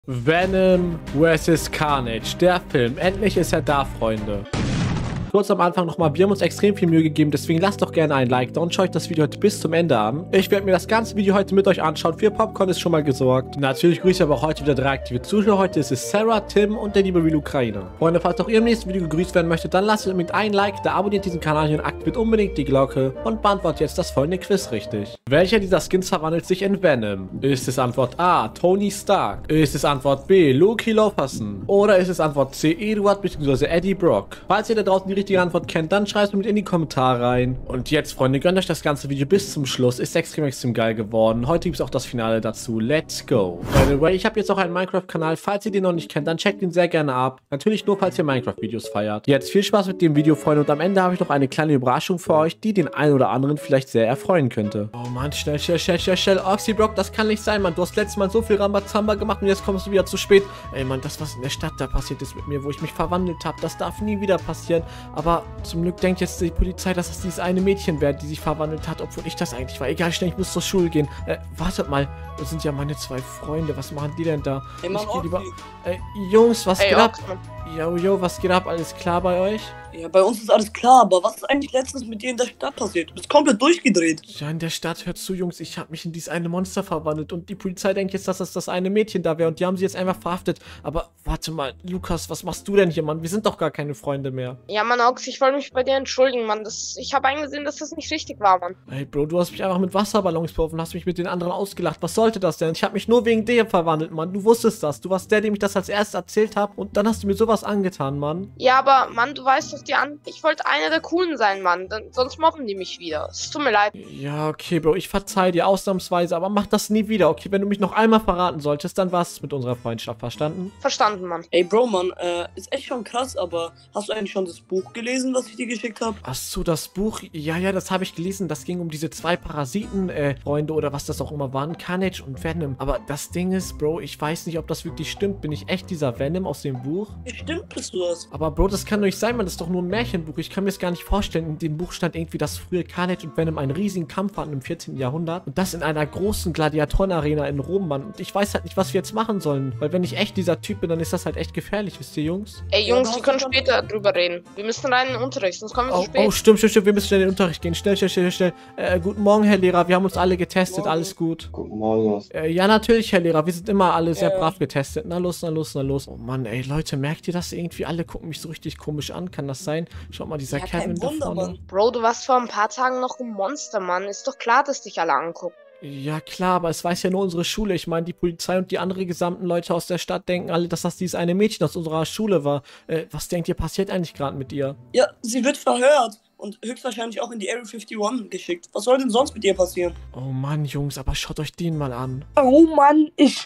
Venom vs. Carnage, der Film. Endlich ist er da, Freunde. Kurz am Anfang nochmal, wir haben uns extrem viel Mühe gegeben, deswegen lasst doch gerne ein Like da und schaut das Video heute bis zum Ende an. Ich werde mir das ganze Video heute mit euch anschauen, für Popcorn ist schon mal gesorgt. Natürlich grüße ich aber auch heute wieder 3 aktive Zuschauer. Heute ist es Sarah, Tim und der liebe Real Ukraine. Freunde, falls auch ihr im nächsten Video gegrüßt werden möchtet, dann lasst unbedingt ein Like da, abonniert diesen Kanal und aktiviert unbedingt die Glocke und beantwortet jetzt das folgende Quiz richtig. Welcher dieser Skins verwandelt sich in Venom? Ist es Antwort A, Tony Stark? Ist es Antwort B, Loki Lawson? Oder ist es Antwort C, Edward bzw. Eddie Brock? Falls ihr da draußen die richtige Antwort kennt, dann schreibt es mit in die Kommentare rein. Und jetzt, Freunde, gönnt euch das ganze Video bis zum Schluss. Ist extrem geil geworden. Heute gibt es auch das Finale dazu. Let's go. By the way, ich habe jetzt auch einen Minecraft-Kanal. Falls ihr den noch nicht kennt, dann checkt ihn sehr gerne ab. Natürlich nur, falls ihr Minecraft-Videos feiert. Jetzt viel Spaß mit dem Video, Freunde. Und am Ende habe ich noch eine kleine Überraschung für euch, die den einen oder anderen vielleicht sehr erfreuen könnte. Oh Mann, schnell. Oxy Brock, das kann nicht sein, Mann. Du hast letztes Mal so viel Rambazamba gemacht und jetzt kommst du wieder zu spät. Ey, Mann, das, was in der Stadt da passiert ist mit mir, wo ich mich verwandelt habe, das darf nie wieder passieren. Aber zum Glück denkt jetzt die Polizei, dass es dieses eine Mädchen wäre, die sich verwandelt hat, obwohl ich das eigentlich war. Egal, schnell, ich muss zur Schule gehen. Wartet mal, das sind ja meine 2 Freunde. Was machen die denn da? Hey, Mann, ich geh lieber... Jungs, was geht ab? Yo, was geht ab? Alles klar bei euch? Ja, bei uns ist alles klar, aber was ist eigentlich letztens mit dir in der Stadt passiert? Du bist komplett durchgedreht. Ja, in der Stadt, hört zu, Jungs, ich habe mich in dieses eine Monster verwandelt und die Polizei denkt jetzt, dass das eine Mädchen da wäre und die haben sie jetzt einfach verhaftet. Aber warte mal, Lukas, was machst du denn hier, Mann? Wir sind doch gar keine Freunde mehr. Ja, Mann, Ox, ich wollte mich bei dir entschuldigen, Mann. Ich habe eingesehen, dass das nicht richtig war, Mann. Hey, Bro, du hast mich einfach mit Wasserballons beworfen, hast mich mit den anderen ausgelacht. Was sollte das denn? Ich habe mich nur wegen dir verwandelt, Mann. Du wusstest das. Du warst der, dem ich das als erstes erzählt habe und dann hast du mir sowas angetan, Mann. Ja, aber, Mann, du weißt doch, ich wollte einer der Coolen sein, Mann. Sonst mobben die mich wieder. Es tut mir leid. Ja, okay, Bro, ich verzeih dir ausnahmsweise, aber mach das nie wieder, okay? Wenn du mich noch einmal verraten solltest, dann war es mit unserer Freundschaft, verstanden? Verstanden, Mann. Ey, Bro, Mann, ist echt schon krass, aber hast du eigentlich schon das Buch gelesen, was ich dir geschickt habe? Ach so, das Buch, ja, das habe ich gelesen. Das ging um diese 2 Parasiten-Freunde oder was das auch immer waren, Carnage und Venom. Aber das Ding ist, Bro, ich weiß nicht, ob das wirklich stimmt. Bin ich echt dieser Venom aus dem Buch? Stimmt, bist du das? Aber Bro, das kann doch nicht sein, man, das ist doch nur ein Märchenbuch. Ich kann mir das gar nicht vorstellen. In dem Buch stand irgendwie, dass früher Carnage und Venom einen riesigen Kampf hatten im 14. Jahrhundert. Und das in einer großen Gladiatorenarena in Rom, Mann. Und ich weiß halt nicht, was wir jetzt machen sollen. Weil wenn ich echt dieser Typ bin, dann ist das halt echt gefährlich, wisst ihr, Jungs? Ey, Jungs, wir können später drüber reden. Wir müssen rein in den Unterricht, sonst kommen wir zu spät. Oh, stimmt. Wir müssen schnell in den Unterricht gehen. Schnell. Guten Morgen, Herr Lehrer. Wir haben uns alle getestet. Morgen. Alles gut. Guten Morgen. Ja, natürlich, Herr Lehrer. Wir sind immer alle sehr brav getestet. Na los. Oh Mann, ey, Leute, merkt ihr das irgendwie? Alle gucken mich so richtig komisch an. Kann das sein? Schaut mal, dieser Kevin da vorne. Bro, du warst vor ein paar Tagen noch ein Monster, Mann. Ist doch klar, dass dich alle angucken. Ja, klar, aber es weiß ja nur unsere Schule. Ich meine, die Polizei und die anderen gesamten Leute aus der Stadt denken alle, dass das dieses eine Mädchen aus unserer Schule war. Was denkt ihr, passiert eigentlich gerade mit ihr? Ja, sie wird verhört und höchstwahrscheinlich auch in die Area 51 geschickt. Was soll denn sonst mit ihr passieren? Oh Mann, Jungs, aber schaut euch den mal an. Oh Mann, ich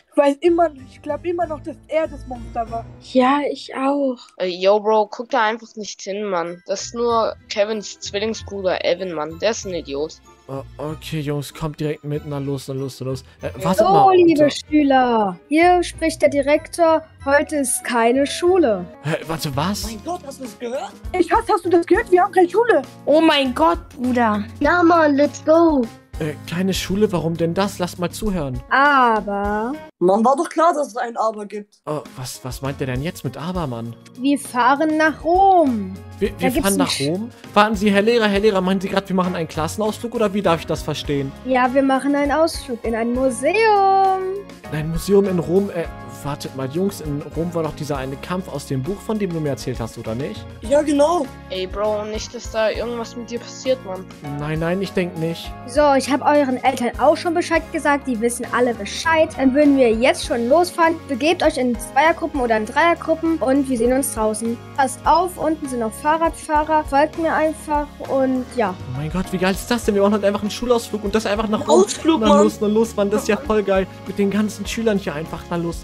glaube immer noch, dass er das Monster war. Ja, ich auch. Yo, Bro, guck da einfach nicht hin, Mann. Das ist nur Kevins Zwillingsbruder Evan, Mann. Der ist ein Idiot. Oh, okay, Jungs, kommt direkt mit. Na los. Hallo, mal, liebe Schüler. Hier spricht der Direktor. Heute ist keine Schule. Warte, was? Mein Gott, hast du das gehört? Hast du das gehört? Wir haben keine Schule. Oh mein Gott, Bruder. Na Mann, let's go. Keine Schule, warum denn das? Lasst mal zuhören. Aber Mann, war doch klar, dass es ein Aber gibt. Oh, was meint der denn jetzt mit Aber, Mann? wir fahren nach Rom. Wir fahren nach Rom? Warten Sie, Herr Lehrer, meinen Sie gerade, wir machen einen Klassenausflug oder wie darf ich das verstehen? Ja, wir machen einen Ausflug in ein Museum. In ein Museum in Rom? Wartet mal, Jungs, in Rom war doch dieser eine Kampf aus dem Buch, von dem du mir erzählt hast, oder nicht? Ja, genau. Ey, Bro, nicht, dass da irgendwas mit dir passiert, Mann. Nein, ich denke nicht. So, ich habe euren Eltern auch schon Bescheid gesagt. Die wissen alle Bescheid. Dann würden wir jetzt schon losfahren. Begebt euch in Zweiergruppen oder in Dreiergruppen und wir sehen uns draußen. Passt auf, unten sind noch Fahrradfahrer. Folgt mir einfach und ja. Oh mein Gott, wie geil ist das denn? Wir machen heute einfach einen Schulausflug und das einfach nach Rom. Ausflug, Na Mann. los, Mann, das ist ja voll geil. Mit den ganzen Schülern hier einfach. Na los.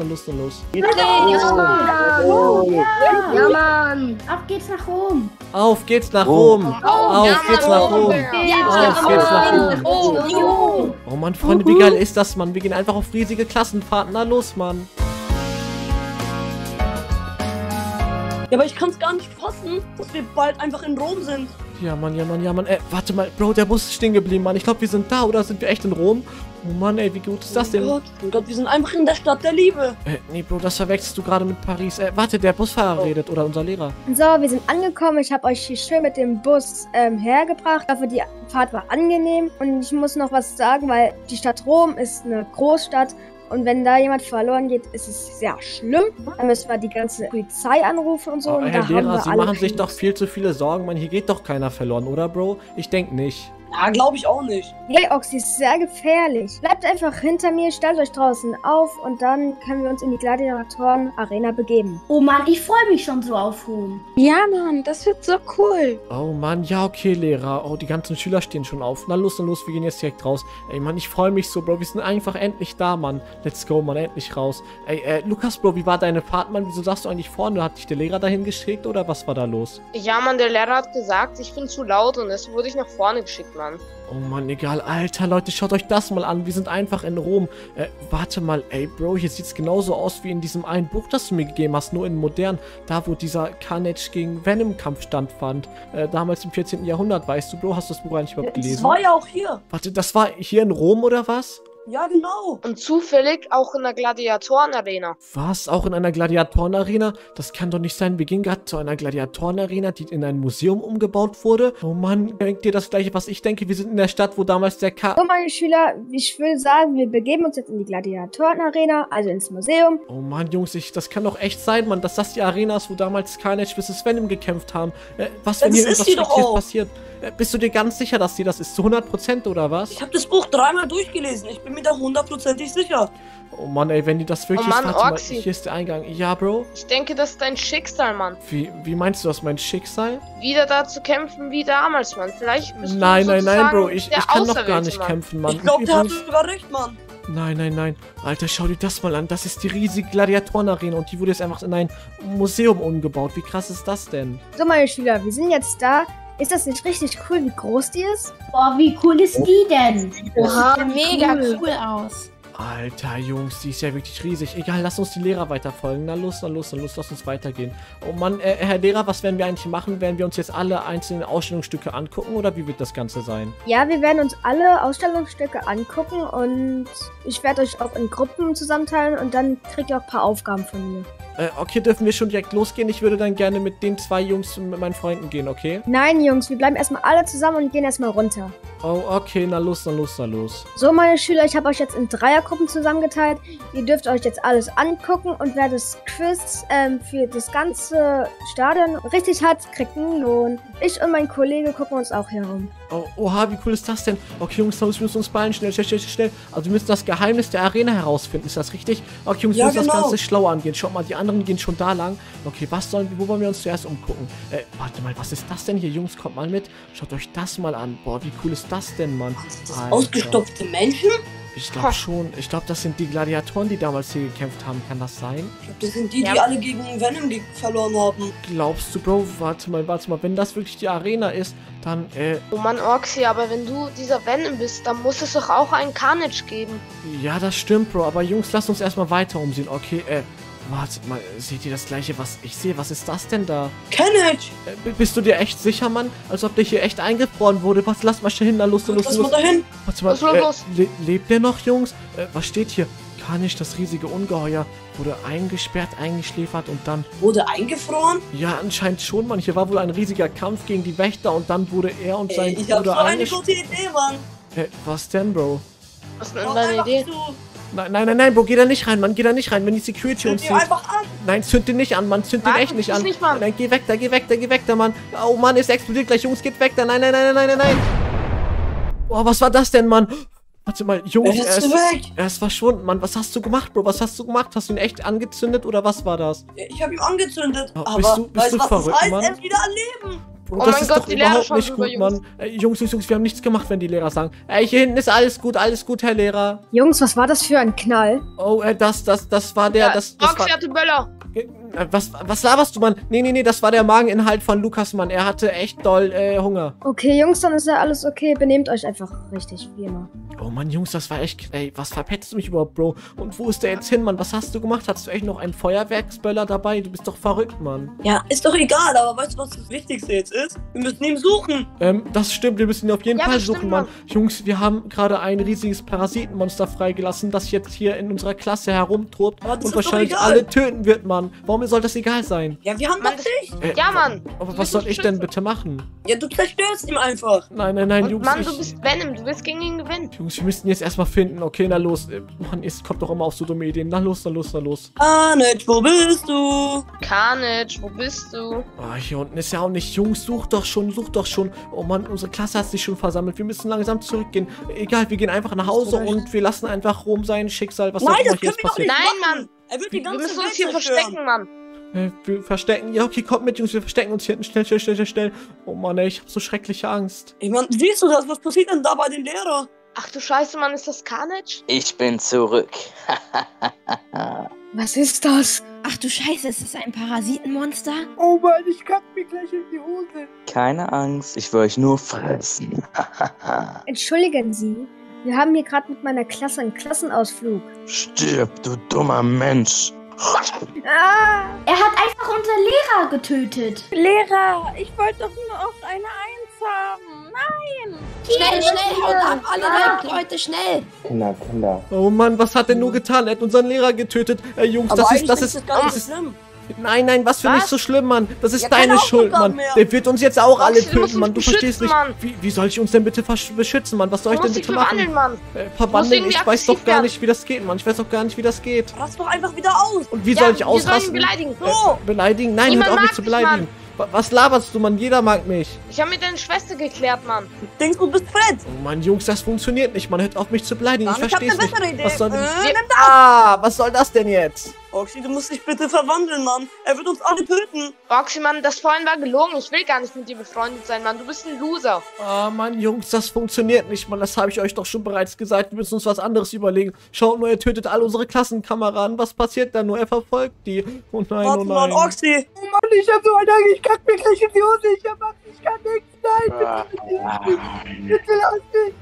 Ja, Mann. Auf geht's nach Rom. Auf geht's nach Rom. Auf geht's nach Rom. Ja, Auf geht's nach Rom. Rom. Oh Mann, Freunde, wie geil ist das, Mann? Wir gehen einfach auf riesige Klassenfahrten. Na los, Mann. Ja, aber ich kann es gar nicht fassen, dass wir bald einfach in Rom sind. Ja, Mann, ja, Mann, ja, Mann. Warte mal, Bro, der Bus ist stehen geblieben, Mann. Ich glaube, wir sind da, oder sind wir echt in Rom? Oh Mann, ey, wie gut ist das denn? Oh Gott, wir sind einfach in der Stadt der Liebe. Nee, Bro, das verwechselst du gerade mit Paris. Warte, der Busfahrer redet, oder unser Lehrer. So, wir sind angekommen. Ich habe euch hier schön mit dem Bus hergebracht. Ich hoffe, die Fahrt war angenehm. Und ich muss noch was sagen, weil die Stadt Rom ist eine Großstadt. Und wenn da jemand verloren geht, ist es sehr schlimm. Dann müssen wir die ganze Polizei anrufen und so. Und Herr da haben Lehrer, wir Sie alle machen sich Handys. doch viel zu viele Sorgen, Mann. Hier geht doch keiner verloren, oder, Bro? Ich denke nicht. Ja, glaube ich auch nicht. Hey, Oxy, ist sehr gefährlich. Bleibt einfach hinter mir, stellt euch draußen auf und dann können wir uns in die Gladiatoren-Arena begeben. Oh Mann, ich freue mich schon so auf Rom. Ja, Mann, das wird so cool. Oh Mann, ja, okay, Lehrer. Oh, die ganzen Schüler stehen schon auf. Na los, wir gehen jetzt direkt raus. Ey, Mann, ich freue mich so, Bro. Wir sind einfach endlich da, Mann. Let's go, Mann, endlich raus. Ey, Lukas, Bro, wie war deine Fahrt, Mann? Wieso sagst du eigentlich vorne? Hat dich der Lehrer dahin geschickt oder was war da los? Ja, Mann, der Lehrer hat gesagt, ich bin zu laut und deswegen wurde ich nach vorne geschickt, Mann. Oh Mann, egal. Alter, Leute, schaut euch das mal an. Wir sind einfach in Rom. Warte mal. Ey, Bro, hier sieht's genauso aus wie in diesem einen Buch, das du mir gegeben hast. Nur in modern. Da, wo dieser Carnage gegen Venom-Kampf stattfand. Damals im 14. Jahrhundert, weißt du, Bro? Hast du das Buch eigentlich überhaupt Das gelesen? war ja auch hier. Warte, das war hier in Rom oder was? Ja, genau. Und zufällig auch in der Gladiatoren-Arena. Was? Auch in einer Gladiatorenarena? Das kann doch nicht sein. Wir gehen gerade zu einer Gladiatorenarena, die in ein Museum umgebaut wurde. Oh Mann, denkt ihr das gleiche, was ich denke? Wir sind in der Stadt, wo damals der So, meine Schüler, ich würde sagen, wir begeben uns jetzt in die Gladiatoren-Arena, also ins Museum. Oh Mann, Jungs, das kann doch echt sein, Mann, dass das die Arena ist, wo damals Carnage vs. Venom gekämpft haben. Was, wenn Das hier ist irgendwas sie doch Schreckliches auch. passiert? Bist du dir ganz sicher, dass die das ist? Zu 100% oder was? Ich habe das Buch 3-mal durchgelesen. Ich bin mir da 100%ig sicher. Oh Mann, ey, wenn die das wirklich Oh Mann, ist, warte mal, Oxy. hier ist der Eingang. Ja, Bro? Ich denke, das ist dein Schicksal, Mann. Wie meinst du das, mein Schicksal? Wieder da zu kämpfen wie damals, Mann. Vielleicht bist Nein, du nein, nein, sozusagen Bro, ich der kann doch gar Auserwählte, nicht Mann. kämpfen, Mann. Ich glaube, der hat Übrigens- sogar recht, Mann. Nein, nein, nein. Alter, schau dir das mal an. Das ist die riesige Gladiatorenarena und die wurde jetzt einfach in ein Museum umgebaut. Wie krass ist das denn? So, meine Schüler, wir sind jetzt da. Ist das nicht richtig cool, wie groß die ist? Boah, wie cool ist die denn? Oha, mega cool aus. Alter, Jungs, die ist ja wirklich riesig. Egal, lass uns die Lehrer weiterfolgen. Na los, lass uns weitergehen. Oh Mann, Herr Lehrer, was werden wir eigentlich machen? Werden wir uns jetzt alle einzelnen Ausstellungsstücke angucken oder wie wird das Ganze sein? Ja, wir werden uns alle Ausstellungsstücke angucken und ich werde euch auch in Gruppen zusammenteilen und dann kriegt ihr auch ein paar Aufgaben von mir. Okay, dürfen wir schon direkt losgehen? Ich würde dann gerne mit den 2 Jungs und mit meinen Freunden gehen, okay? Nein, Jungs, wir bleiben erstmal alle zusammen und gehen erstmal runter. Oh, okay, na los. So, meine Schüler, ich habe euch jetzt in Dreiergruppen zusammengeteilt. Ihr dürft euch jetzt alles angucken und wer das Quiz für das ganze Stadion richtig hat, kriegt einen Lohn. Ich und mein Kollege gucken uns auch herum. Oh, oha, wie cool ist das denn? Okay, Jungs, wir müssen uns beeilen. Schnell. Also wir müssen das Geheimnis der Arena herausfinden. Ist das richtig? Okay, Jungs, wir Ja, müssen das genau. Ganze schlau angehen. Schaut mal, die anderen gehen schon da lang. Okay, wo wollen wir uns zuerst umgucken? Warte mal, was ist das denn hier? Jungs, kommt mal mit. Schaut euch das mal an. Boah, wie cool ist das denn, Mann? Das Alter. ausgestopfte Menschen? Ich glaube schon. Ich glaube, das sind die Gladiatoren, die damals hier gekämpft haben. Kann das sein? Ich glaube, das sind die, Ja. die alle gegen Venom verloren haben. Glaubst du, Bro? Warte mal. Wenn das wirklich die Arena ist, dann, Oh Mann, Oxy, aber wenn du dieser Venom bist, dann muss es doch auch einen Carnage geben. ja, das stimmt, Bro. Aber Jungs, lasst uns erstmal weiter umsehen. Okay, warte mal. Seht ihr das gleiche, was ich sehe? Was ist das denn da? Carnage! Bist du dir echt sicher, Mann? Als ob der hier echt eingefroren wurde. Was, lass mal schnell hin. Na, los. Lass mal dahin. Warte mal, Los. lebt der noch, Jungs? Was steht hier? Carnage, das riesige Ungeheuer, wurde eingesperrt, eingeschläfert und dann... Wurde eingefroren? Ja, anscheinend schon, Mann. Hier war wohl ein riesiger Kampf gegen die Wächter und dann wurde er und sein Ich hab so Bruder eine eingesperrt. gute Idee, Mann. Was denn, Bro? Was ist denn Mach deine einfach Idee? zu. Nein, Bro, geh da nicht rein, Mann. Geh da nicht rein, wenn die Security uns Zünd ihn sieht. einfach an. Nein, zünd den nicht an, Mann. Zünd den Warte, echt nicht tu's an. nicht, Mann. Nein, geh weg da, Mann. Oh, Mann, es explodiert gleich. Jungs, geht weg da. Nein. Oh, was war das denn, Mann? Warte mal, Jungs, Er ist weg. er ist verschwunden, Mann. Was hast du gemacht, Bro? Hast du ihn echt angezündet oder was war das? Ich hab ihn angezündet. Oh, aber bist du weißt du, was verrückt, das heißt? Mann? Er ist wieder am Leben. Bro, Oh das mein ist Gott, doch die Lehrer überhaupt schauen nicht rüber, gut, Mann. Jungs, wir haben nichts gemacht, wenn die Lehrer sagen. Hier hinten ist alles gut, Herr Lehrer. Jungs, was war das für ein Knall? Oh, das war der, Ja, das Oxy war... hatte Böller. Was laberst du, Mann? Nee, das war der Mageninhalt von Lukas, Mann. Er hatte echt doll Hunger. Okay, Jungs, dann ist ja alles okay. Benehmt euch einfach richtig, wie immer. Oh Mann, Jungs, das war echt... Ey, was verpetzt du mich überhaupt, Bro? Und wo ist der jetzt hin, Mann? Was hast du gemacht? Hast du echt noch einen Feuerwerksböller dabei? Du bist doch verrückt, Mann. Ja, ist doch egal, aber weißt du, was das Wichtigste jetzt ist? Wir müssen ihn suchen. Das stimmt, wir müssen ihn auf jeden Ja, Fall das suchen, stimmt, Mann. Mann. Jungs, wir haben gerade ein riesiges Parasitenmonster freigelassen, das jetzt hier in unserer Klasse herumtobt Aber das und ist doch wahrscheinlich egal. alle töten wird, Mann. Warum soll das egal sein? Ja, wir haben Mann, doch dich. Ja, Mann. Aber Du was bist soll ein ich denn Schütze. bitte machen? Ja, du zerstörst ihn einfach. Nein, Und Jungs, Mann, du bist Venom. Du wirst gegen ihn gewinnen. Jungs, wir müssen ihn jetzt erstmal finden. Okay, na los. Mann, es kommt doch immer auf so dumme Ideen. Na los. Carnage, wo bist du? Carnage, wo bist du? Oh, hier unten ist ja auch nicht. Jungs, such doch schon. Oh Mann, unsere Klasse hat sich schon versammelt. Wir müssen langsam zurückgehen. Egal, wir gehen einfach nach Hause und wir lassen einfach Rom sein Schicksal. Was Nein, auch immer das hier können jetzt wir doch passiert. nicht Nein, machen. Er wird die Wir ganze müssen Welt uns hier zerstören. verstecken, Mann. Wir verstecken. Ja, okay, kommt mit, Jungs. Wir verstecken uns hier hinten. Schnell. Oh Mann, ey, ich hab so schreckliche Angst. Ich meine, siehst du das? Was passiert denn da bei den Lehrern? Ach du Scheiße, Mann, ist das Carnage? Ich bin zurück. Was ist das? Ach du Scheiße, ist das ein Parasitenmonster? Oh Mann, ich kack mir gleich in die Hose. Keine Angst, ich will euch nur fressen. Entschuldigen Sie, wir haben hier gerade mit meiner Klasse einen Klassenausflug. Stirb, du dummer Mensch. Ah! Er hat einfach unseren Lehrer getötet. Lehrer, ich wollte doch nur auch eine Eins haben. Nein. Schnell, haut ab, alle weg, Leute, schnell! Kinder. Oh Mann, was hat er nur getan? Er hat unseren Lehrer getötet. Jungs, Aber das eigentlich ist gar nicht das so schlimm. Nein, was für Was? nicht so schlimm, Mann. Das ist Ja, deine keine Schuld, Aufgaben Mann. mehr. Der wird uns jetzt auch alle Roxy, du musst töten, Mann. uns Du verstehst beschützen, nicht. Mann. Wie soll ich uns denn bitte beschützen, Mann? Was soll Du ich denn musst dich bitte machen? verwandeln, Mann. Verwandeln? irgendwie Ich weiß doch aktiv gar werden. nicht, wie das geht, Mann. Ich weiß doch gar nicht, wie das geht. Rast doch einfach wieder aus. Und wie Ja, soll ich wir sollen ihn ausrasten? beleidigen. So. Beleidigen? Nein, Niemand hört auf mich mag zu dich, beleidigen. Was laberst du, Mann? Jeder mag mich. Ich habe mit deiner Schwester geklärt, Mann. Denkst du, bist Fred? Oh Mann, Jungs, das funktioniert nicht. Man hört auf mich zu beleidigen. Dann, Ich ich hab versteh's eine nicht. bessere Idee. Was soll denn... Nimm Was soll das denn jetzt? Oxy, du musst dich bitte verwandeln, Mann. Er wird uns alle töten. Roxy, Mann, das vorhin war gelogen. Ich will gar nicht mit dir befreundet sein, Mann. Du bist ein Loser. Ah, Mann, Jungs, das funktioniert nicht, Mann. Das habe ich euch doch schon bereits gesagt. Wir müssen uns was anderes überlegen. Schaut nur, er tötet all unsere Klassenkameraden. Was passiert da nur? Er verfolgt die. Oh nein, Warte oh mal, nein. Oxy. Oh Mann, ich hab so eine Angst. Ich kack mir gleich in die Hose. Ich hab Angst. Ich kann nichts. Nein, bitte lass mich.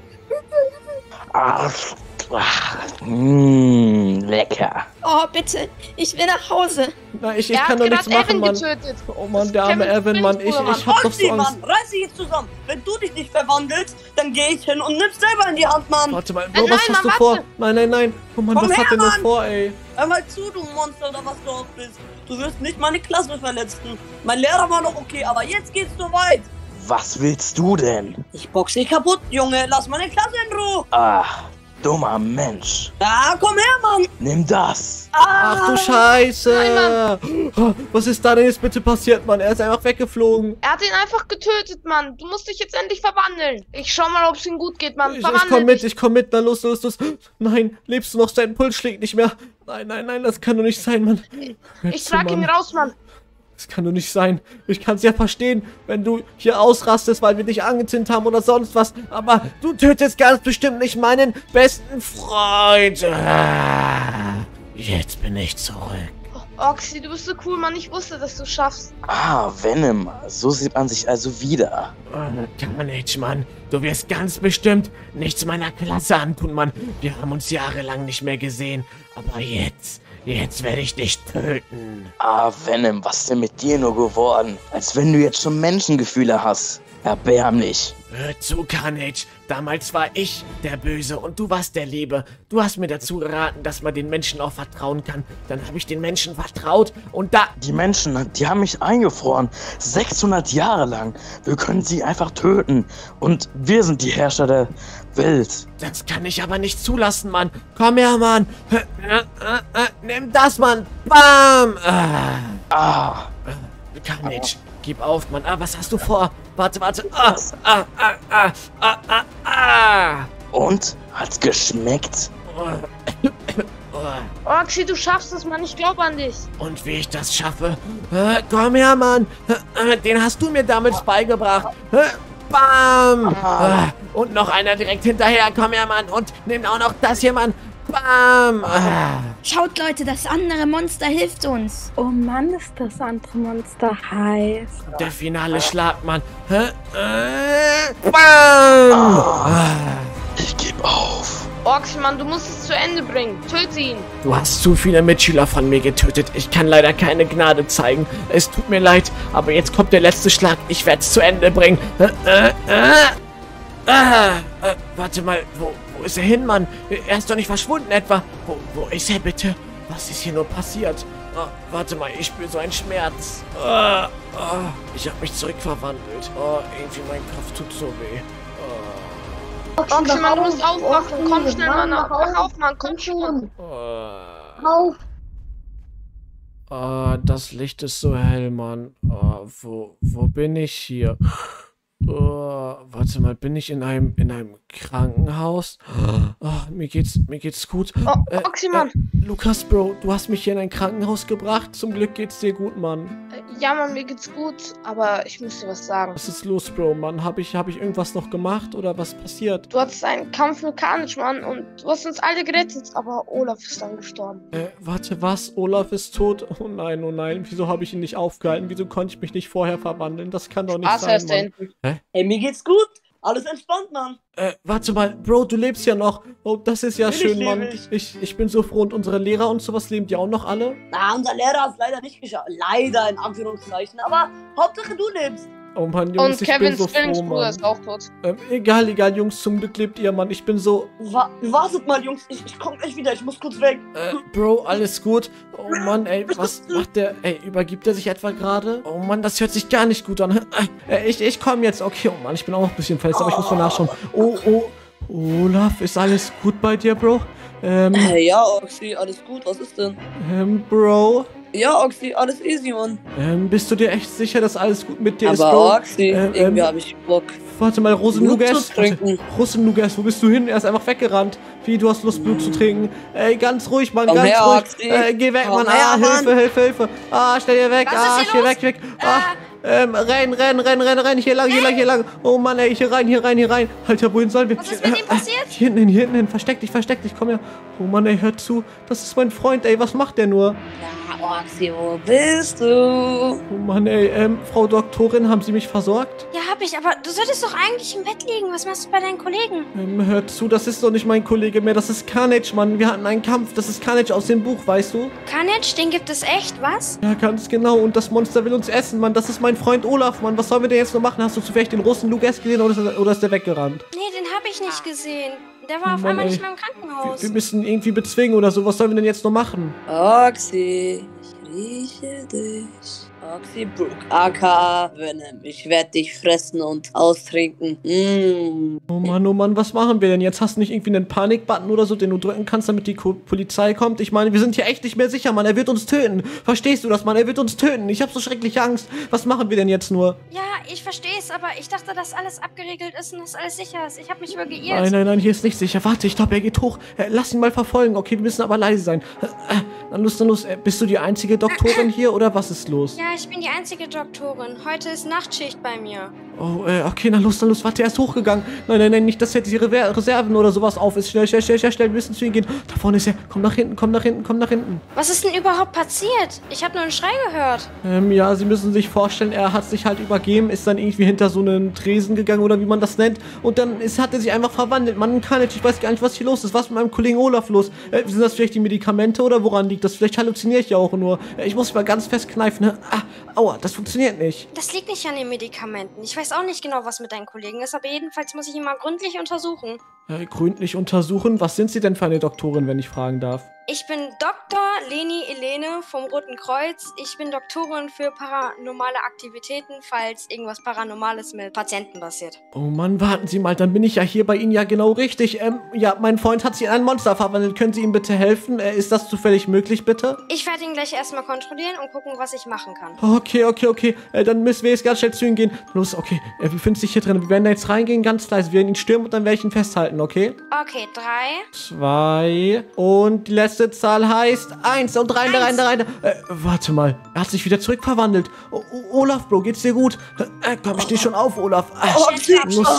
Lecker. Oh, bitte, ich will nach Hause. Nein, ich Er kann hat doch nichts gerade machen, Evan Mann. getötet. Oh Mann, Das der arme Kevins Evan, Mann. Ich Zwillingsbruder, hab doch Oxy, so Angst. Mann, reiß dich jetzt zusammen. Wenn du dich nicht verwandelst, dann geh ich hin und nimm's selber in die Hand, Mann. Warte mal, Bro, Nein, was hast Mann, du warte. vor? Nein. Oh Mann, Komm was her, hat der nur Mann. vor, ey? Hör mal zu, du Monster oder was du auch bist. Du wirst nicht meine Klasse verletzen. Mein Lehrer war noch okay, aber jetzt geht's so weit. Was willst du denn? Ich box dich kaputt, Junge. Lass meine Klasse in Ruhe. Ach, dummer Mensch. Ja, komm her, Mann. Nimm das. Ach du Scheiße. Oh, was ist da denn jetzt bitte passiert, Mann? Er ist einfach weggeflogen. Er hat ihn einfach getötet, Mann. Du musst dich jetzt endlich verwandeln. Ich schau mal, ob es ihm gut geht, Mann. Ich Verwandel komm mit, dich. ich komm mit. Na los. Nein, lebst du noch? Dein Puls schlägt nicht mehr. Nein, das kann doch nicht sein, Mann. Ich trag ihn raus, Mann. Das kann doch nicht sein. Ich kann es ja verstehen, wenn du hier ausrastest, weil wir dich angezündet haben oder sonst was. Aber du tötest ganz bestimmt nicht meinen besten Freund. Jetzt bin ich zurück. Oxy, du bist so cool, Mann. Ich wusste, dass du schaffst. Ah, Venom. So sieht man sich also wieder. Carnage, Mann. Du wirst ganz bestimmt nichts meiner Klasse antun, Mann. Wir haben uns jahrelang nicht mehr gesehen. Aber jetzt werde ich dich töten. Ah, Venom, was ist denn mit dir nur geworden? Als wenn du jetzt schon Menschengefühle hast. Erbärmlich. Hör zu, Carnage. Damals war ich der Böse und du warst der Liebe. Du hast mir dazu geraten, dass man den Menschen auch vertrauen kann. Dann habe ich den Menschen vertraut und da... Die Menschen, die haben mich eingefroren. 600 Jahre lang. Wir können sie einfach töten. Und wir sind die Herrscher der Welt. Das kann ich aber nicht zulassen, Mann. Komm her, Mann. Nimm das, Mann. Bam. Carnage, gib auf, Mann. Was hast du vor? Warte. Und? Hat's geschmeckt? Oxy, du schaffst es, Mann. Ich glaube an dich. Und wie ich das schaffe? Komm her, Mann. Den hast du mir damals beigebracht. Bam. Und noch einer direkt hinterher. Komm her, Mann. Und nimm auch noch das hier, Mann. Bam! Schaut, Leute, das andere Monster hilft uns. Oh Mann, ist das andere Monster heiß. Der finale Schlag, Mann. Bam! Ich gebe auf. Oxyman, du musst es zu Ende bringen. Töte ihn. Du hast zu viele Mitschüler von mir getötet. Ich kann leider keine Gnade zeigen. Es tut mir leid, aber jetzt kommt der letzte Schlag. Ich werde es zu Ende bringen. Warte mal, wo ist er hin, Mann? Er ist doch nicht verschwunden etwa. Wo ist er bitte? Was ist hier nur passiert? Oh, warte mal, ich spüre so einen Schmerz. Ich habe mich zurückverwandelt. Irgendwie mein Kopf tut so weh. Oxyman, du musst aufwachen. Komm schnell, Mann. Wach auf, Mann. Komm schon. Auf. Das Licht ist so hell, Mann. Wo bin ich hier? Warte mal, bin ich in einem Krankenhaus? Mir geht's gut. Oxyman. Lukas, Bro, du hast mich hier in ein Krankenhaus gebracht. Zum Glück geht's dir gut, Mann. Ja, Mann, mir geht's gut, aber ich muss dir was sagen. Was ist los, Bro, Mann? Hab ich irgendwas noch gemacht oder was passiert? Du hattest einen Kampf mit Carnage, Mann, und du hast uns alle gerettet, aber Olaf ist dann gestorben. Warte, was? Olaf ist tot? Oh nein, oh nein. Wieso habe ich ihn nicht aufgehalten? Wieso konnte ich mich nicht vorher verwandeln? Das kann doch nicht sein, Mann. Hey, mir geht's gut. Alles entspannt, Mann. Warte mal, Bro, du lebst ja noch. Oh, das ist ja schön, Mann. Ich bin so froh. Und unsere Lehrer und sowas leben die auch noch alle? Na, unser Lehrer hat es leider nicht geschafft. Leider, in Anführungszeichen. Aber Hauptsache du lebst. Oh Mann, Jungs, und ich bin so Kevins froh, Zwillingsbruder Mann. ist auch tot. Egal, Jungs, zum Glück lebt ihr, Mann. Ich bin so... Wartet mal, Jungs. Ich komm gleich wieder. Ich muss kurz weg. Bro, alles gut? Oh Mann, ey, was macht der? Ey, übergibt er sich etwa gerade? Oh Mann, das hört sich gar nicht gut an. Ich komme jetzt. Okay, oh Mann, ich bin auch ein bisschen verletzt, aber ich muss mal nachschauen. Oh, Olaf, ist alles gut bei dir, Bro? Ja, Oxy, alles gut. Was ist denn? Bro? Ja, Oxy, alles easy, Mann. Bist du dir echt sicher, dass alles gut mit dir ist, Bro? Aber Oxy, irgendwie habe ich Bock. Warte mal, Rosenlugas. Blut zu trinken. Rosenlugas, wo bist du hin? Er ist einfach weggerannt. Wie, du hast Lust, Blut zu trinken? Ey, ganz ruhig, Mann, Komm ganz her, ruhig. Oxy. Geh weg, Komm Mann. her, Mann. Hilfe. Stell dir weg. Was ist hier los? Weg. Renn. Hier lang. Oh Mann, ey, hier rein. Alter, wohin sollen wir? Was ist mit ihm passiert? Hier hinten hin. Versteck dich. Komm her. Oh Mann, ey, hör zu. Das ist mein Freund, ey. Was macht der nur? Ja, Oxy, wo bist du? Oh Mann, ey, Frau Doktorin, haben Sie mich versorgt? Ja, hab ich, aber du solltest doch eigentlich im Bett liegen. Was machst du bei deinen Kollegen? Hör zu, das ist doch nicht mein Kollege mehr. Das ist Carnage, Mann. Wir hatten einen Kampf. Das ist Carnage aus dem Buch, weißt du? Carnage, den gibt es echt, was? Ja, ganz genau. Und das Monster will uns essen, Mann. Das ist mein Freund Olaf, Mann. Was sollen wir denn jetzt noch machen? Hast du zufällig den russen Lugas gesehen oder ist der weggerannt? Nee, den hab ich nicht gesehen. Der war auf Mann, einmal ey. nicht mehr im Krankenhaus. Wir müssen ihn irgendwie bezwingen oder so. Was sollen wir denn jetzt noch machen? Oxy, ich rieche dich. Oxy Brook, aka Venom. Ich werde dich fressen und austrinken. Oh Mann, was machen wir denn jetzt? Hast du nicht irgendwie einen Panik-Button oder so, den du drücken kannst, damit die Polizei kommt? Ich meine, wir sind hier echt nicht mehr sicher, Mann. Er wird uns töten. Verstehst du das, Mann? Er wird uns töten. Ich habe so schreckliche Angst. Was machen wir denn jetzt nur? Ja, ich verstehe es, aber ich dachte, dass alles abgeregelt ist und dass alles sicher ist. Ich habe mich nur geirrt. Nein, hier ist nicht sicher. Warte, ich glaube, er geht hoch. Lass ihn mal verfolgen. Okay, wir müssen aber leise sein. Dann los. Bist du die einzige Doktorin hier oder was ist los? Ja, ich bin die einzige Doktorin. Heute ist Nachtschicht bei mir. Oh, okay, dann los. Warte, er ist hochgegangen. Nein, nicht, dass jetzt die Reserven oder sowas auf ist. Schnell, wir müssen zu ihm gehen. Da vorne ist er. Komm nach hinten. Was ist denn überhaupt passiert? Ich habe nur einen Schrei gehört. Ja, Sie müssen sich vorstellen, er hat sich halt übergeben, ist dann irgendwie hinter so einen Tresen gegangen oder wie man das nennt. Und dann hat er sich einfach verwandelt. Man kann nicht, ich weiß gar nicht, was hier los ist. Was ist mit meinem Kollegen Olaf los? Sind das vielleicht die Medikamente oder woran liegt das? Vielleicht halluziniere ich ja auch nur. Ich muss mich mal ganz fest kneifen. Ne? Aua, das funktioniert nicht. Das liegt nicht an den Medikamenten. Ich weiß auch nicht genau, was mit deinen Kollegen ist, aber jedenfalls muss ich ihn mal gründlich untersuchen. Gründlich untersuchen? Was sind Sie denn für eine Doktorin, wenn ich fragen darf? Ich bin Dr. Leni Elene vom Roten Kreuz. Ich bin Doktorin für paranormale Aktivitäten, falls irgendwas Paranormales mit Patienten passiert. Oh Mann, warten Sie mal, dann bin ich ja hier bei Ihnen ja genau richtig. Ja, mein Freund hat sich in ein Monster verwandelt. Können Sie ihm bitte helfen? Ist das zufällig möglich, bitte? Ich werde ihn gleich erstmal kontrollieren und gucken, was ich machen kann. Okay. Dann müssen wir jetzt ganz schnell zu ihm gehen. Los, okay. Wir befinden sich hier drin. Wir werden da jetzt reingehen, ganz leise. Wir werden ihn stürmen und dann werde ich ihn festhalten, okay? Okay, 3. 2. Und die letzte Zahl heißt 1. Und rein. Warte mal. Er hat sich wieder zurückverwandelt. Olaf, Bro, geht's dir gut? Komm, steh schon auf, Olaf. Oxy,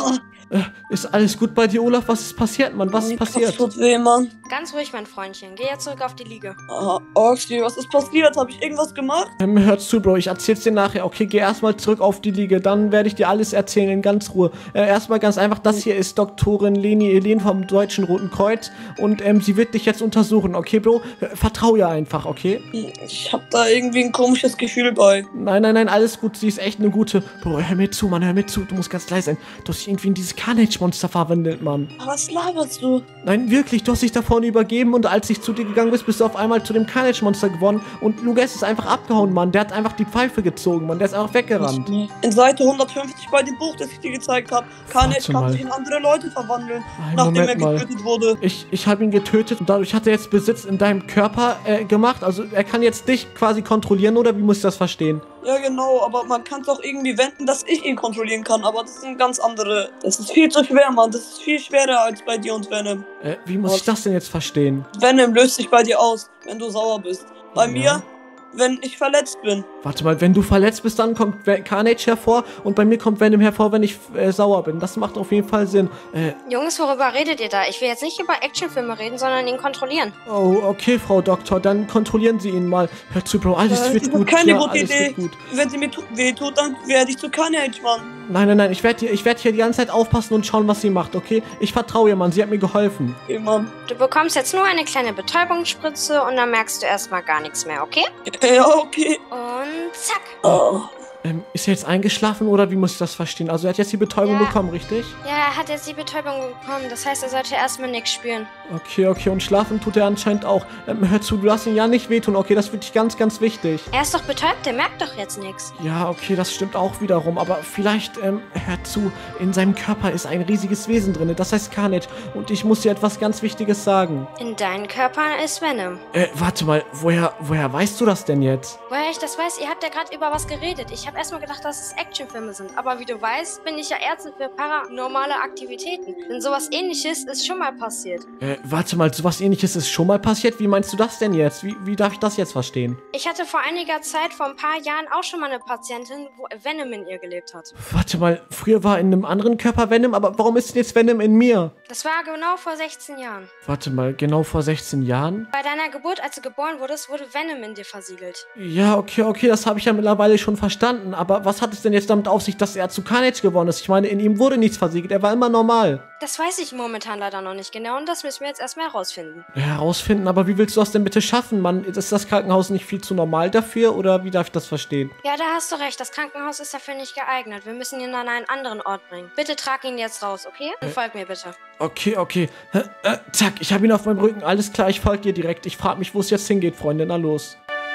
Ist alles gut bei dir, Olaf? Was ist passiert, Mann? Was ist passiert? Das tut weh, Mann. Ganz ruhig, mein Freundchen. Geh jetzt zurück auf die Liege. Oxy, was ist passiert? Habe ich irgendwas gemacht? Hör zu, Bro, ich erzähl's dir nachher. Okay, geh erstmal zurück auf die Liege, dann werde ich dir alles erzählen in ganz Ruhe. Erstmal ganz einfach, das hier ist Doktorin Leni Elen vom Deutschen Roten Kreuz und sie wird dich jetzt untersuchen, okay, Bro? Vertrau ihr einfach, okay? Ich hab da irgendwie ein komisches Gefühl bei. Nein, alles gut, sie ist echt eine gute. Bro, hör mir zu, Mann, hör mir zu, du musst ganz leise sein. Du hast dich irgendwie in dieses Carnage-Monster verwandelt, Mann. Was laberst du? Nein, wirklich, du hast dich da vorne übergeben und als ich zu dir gegangen bist du auf einmal zu dem Carnage-Monster geworden und Lugas ist einfach abgehauen, Mann. Der hat einfach die Pfeife gezogen, Mann. Der ist einfach weggerannt. In Seite 150 bei dem Buch, das ich dir gezeigt habe, Carnage kann sich in andere Leute verwandeln, nachdem er getötet wurde. Ich habe ihn getötet und dadurch hat er jetzt Besitz in deinem Körper gemacht. Also er kann jetzt dich quasi kontrollieren, oder wie muss ich das verstehen? Ja, genau, aber man kann es auch irgendwie wenden, dass ich ihn kontrollieren kann, aber das sind ganz andere. Das ist viel zu schwer, Mann. Das ist viel schwerer als bei dir und Venom. Wie muss ich das denn jetzt verstehen? Venom löst sich bei dir aus, wenn du sauer bist. Bei mir, wenn ich verletzt bin. Warte mal, wenn du verletzt bist, dann kommt Carnage hervor und bei mir kommt Venom hervor, wenn ich sauer bin. Das macht auf jeden Fall Sinn. Jungs, worüber redet ihr da? Ich will jetzt nicht über Actionfilme reden, sondern ihn kontrollieren. Oh, okay, Frau Doktor, dann kontrollieren Sie ihn mal. Hör zu, Bro, alles wird gut. Keine gute Idee. Wenn sie mir wehtut, dann werde ich zu Carnage, Mann. Nein, ich werd hier die ganze Zeit aufpassen und schauen, was sie macht, okay? Ich vertraue ihr, Mann, sie hat mir geholfen. Okay, Mann. Du bekommst jetzt nur eine kleine Betäubungsspritze und dann merkst du erstmal gar nichts mehr, okay? Ja, okay. Und zack. Oh. Ist er jetzt eingeschlafen oder wie muss ich das verstehen? Also er hat jetzt die Betäubung bekommen, richtig? Ja, er hat jetzt die Betäubung bekommen. Das heißt, er sollte erstmal nichts spüren. Okay. Und schlafen tut er anscheinend auch. Hör zu, du lass ihn ja nicht wehtun, okay? Das wird dich ganz, ganz wichtig. Er ist doch betäubt, der merkt doch jetzt nichts. Ja, okay, das stimmt auch wiederum. Aber vielleicht, hör zu, in seinem Körper ist ein riesiges Wesen drin. Das heißt Carnage. Und ich muss dir etwas ganz Wichtiges sagen. In deinem Körper ist Venom. Warte mal, woher weißt du das denn jetzt? Woher ich das weiß? Ihr habt ja gerade über was geredet. Ich habe erstmal gedacht, dass es Actionfilme sind. Aber wie du weißt, bin ich ja Ärztin für paranormale Aktivitäten. Denn sowas Ähnliches ist schon mal passiert. Warte mal, sowas Ähnliches ist schon mal passiert? Wie meinst du das denn jetzt? Wie darf ich das jetzt verstehen? Ich hatte vor einiger Zeit, vor ein paar Jahren, auch schon mal eine Patientin, wo Venom in ihr gelebt hat. Warte mal, früher war in einem anderen Körper Venom, aber warum ist denn jetzt Venom in mir? Das war genau vor 16 Jahren. Warte mal, genau vor 16 Jahren? Bei deiner Geburt, als du geboren wurdest, wurde Venom in dir versiegelt. Ja, okay, das habe ich ja mittlerweile schon verstanden. Aber was hat es denn jetzt damit auf sich, dass er zu Carnage geworden ist? Ich meine, in ihm wurde nichts versiegelt, er war immer normal. Das weiß ich momentan leider noch nicht genau und das müssen wir jetzt erstmal herausfinden. Herausfinden? Aber wie willst du das denn bitte schaffen, Mann? Ist das Krankenhaus nicht viel zu normal dafür oder wie darf ich das verstehen? Ja, da hast du recht, das Krankenhaus ist dafür nicht geeignet. Wir müssen ihn an einen anderen Ort bringen. Bitte trag ihn jetzt raus, okay? Und folg mir bitte. Okay. Zack, ich habe ihn auf meinem Rücken. Alles klar, ich folge dir direkt. Ich frage mich, wo es jetzt hingeht, Freunde. Na los.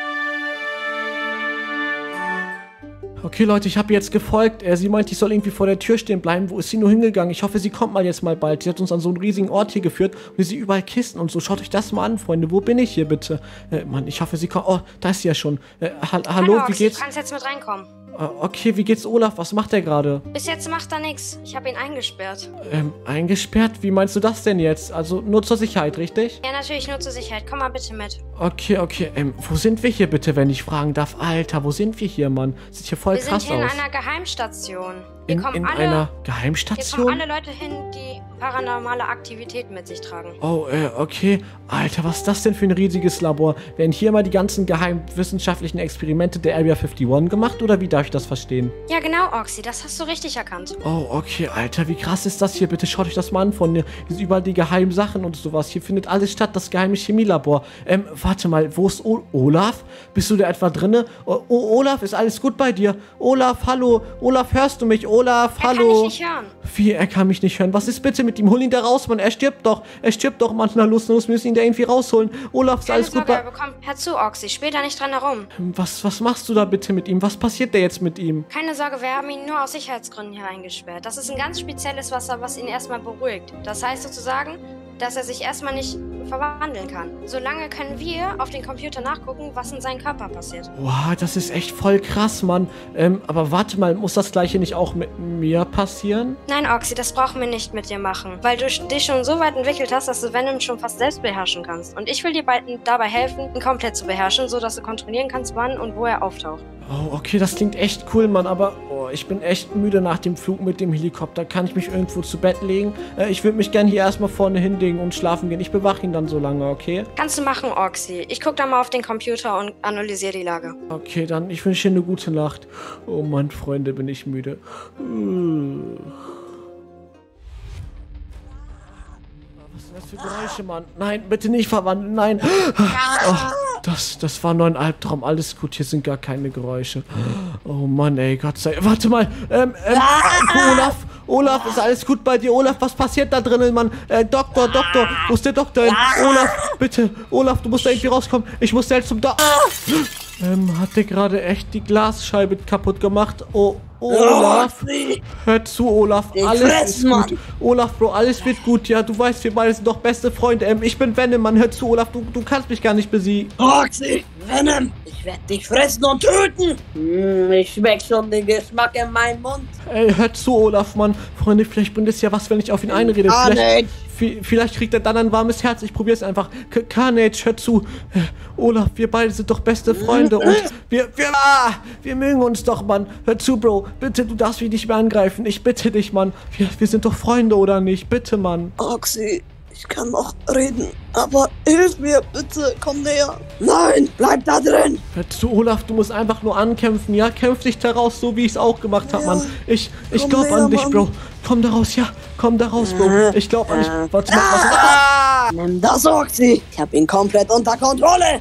Okay, Leute, ich habe jetzt gefolgt. Sie meint, ich soll irgendwie vor der Tür stehen bleiben. Wo ist sie nur hingegangen? Ich hoffe, sie kommt mal jetzt mal bald. Sie hat uns an so einen riesigen Ort hier geführt. Und hier sind überall Kisten und so. Schaut euch das mal an, Freunde. Wo bin ich hier, bitte? Mann, ich hoffe, sie kommt. Oh, da ist sie ja schon. Hallo, wie geht's? Du kannst jetzt mit reinkommen. Okay, wie geht's Olaf? Was macht er gerade? Bis jetzt macht er nichts. Ich habe ihn eingesperrt. Eingesperrt? Wie meinst du das denn jetzt? Also nur zur Sicherheit, richtig? Ja, natürlich nur zur Sicherheit. Komm mal bitte mit. Okay. Wo sind wir hier bitte, wenn ich fragen darf? Alter, wo sind wir hier, Mann? Sieht hier voll krass aus. Wir sind hier in einer Geheimstation. In einer Geheimstation? Hier kommen alle Leute hin, die paranormale Aktivitäten mit sich tragen. Oh, okay. Alter, was ist das denn für ein riesiges Labor? Werden hier mal die ganzen geheimwissenschaftlichen Experimente der Area 51 gemacht oder wie darf ich das verstehen? Ja, genau, Oxy. Das hast du richtig erkannt. Oh, okay, Alter, wie krass ist das hier? Bitte schaut euch das mal an von hier. Hier sind überall die geheimen Sachen und sowas. Hier findet alles statt, das geheime Chemielabor. Warte mal, wo ist Olaf? Bist du da etwa drinne? Oh, Olaf, ist alles gut bei dir? Olaf, hallo? Olaf, hörst du mich? Olaf, hallo? Er kann mich nicht hören. Wie, er kann mich nicht hören? Was ist bitte mit ihm? Hol ihn da raus, Mann. Er stirbt doch, Mann. Na los, wir müssen ihn da irgendwie rausholen. Olaf, ist alles gut bei... Hör zu, Oxy. Spiel da nicht dran herum. Was machst du da bitte mit ihm? Was passiert da jetzt mit ihm? Keine Sorge, wir haben ihn nur aus Sicherheitsgründen hier eingesperrt. Das ist ein ganz spezielles Wasser, was ihn erstmal beruhigt. Das heißt sozusagen, dass er sich erstmal nicht verwandeln kann. Solange können wir auf den Computer nachgucken, was in seinem Körper passiert. Wow, das ist echt voll krass, Mann. Aber warte mal, muss das Gleiche nicht auch mit mir passieren? Nein, Oxy, das brauchen wir nicht mit dir machen, weil du dich schon so weit entwickelt hast, dass du Venom schon fast selbst beherrschen kannst. Und ich will dir dabei helfen, ihn komplett zu beherrschen, sodass du kontrollieren kannst, wann und wo er auftaucht. Oh, okay, das klingt echt cool, Mann, aber ich bin echt müde nach dem Flug mit dem Helikopter. Kann ich mich irgendwo zu Bett legen? Ich würde mich gerne hier erstmal vorne hinlegen und schlafen gehen. Ich bewache ihn dann so lange, okay? Kannst du machen, Oxy. Ich gucke dann mal auf den Computer und analysiere die Lage. Okay, dann ich wünsche dir eine gute Nacht. Oh Mann, Freunde, bin ich müde. Was sind das für Geräusche, Mann? Nein, bitte nicht verwandeln, nein. Oh, das war nur ein Albtraum. Alles gut, hier sind gar keine Geräusche. Oh Mann, ey, Gott sei Dank. Warte mal, Olaf, ist alles gut bei dir? Olaf, was passiert da drinnen, Mann? Doktor, wo ist der Doktor hin? Olaf, bitte, Olaf, du musst da irgendwie rauskommen. Ich muss selbst zum Doktor. Hat der gerade echt die Glasscheibe kaputt gemacht? Oh, Olaf, hör zu, Olaf, alles ist gut. Olaf, Bro, alles wird gut, ja, du weißt, wir beide sind doch beste Freunde. Ich bin Venom, Mann, hör zu, Olaf, du kannst mich gar nicht besiegen. Oxy, Venom, ich werde dich fressen und töten. Ich schmeck schon den Geschmack in meinem Mund. Ey, hör zu, Olaf, Mann. Freunde, vielleicht bringt es ja was, wenn ich auf ihn einrede. Vielleicht kriegt er dann ein warmes Herz. Ich probier's einfach. Carnage, hör zu. Olaf, wir beide sind doch beste Freunde und wir mögen uns doch, Mann. Hör zu, Bro. Bitte, du darfst mich nicht mehr angreifen. Ich bitte dich, Mann. Wir sind doch Freunde, oder nicht? Bitte, Mann. Oxy, ich kann noch reden, aber hilf mir, bitte, komm näher. Nein, bleib da drin. Hör zu, Olaf, du musst einfach nur ankämpfen, ja? Kämpf dich da raus, so wie ich es auch gemacht habe, Mann. Ich glaub an dich, Bro. Komm da raus, ja. Komm da raus, Bro. Ich glaub an dich. Warte mal, was Nimm das, Oxy. Ich hab ihn komplett unter Kontrolle.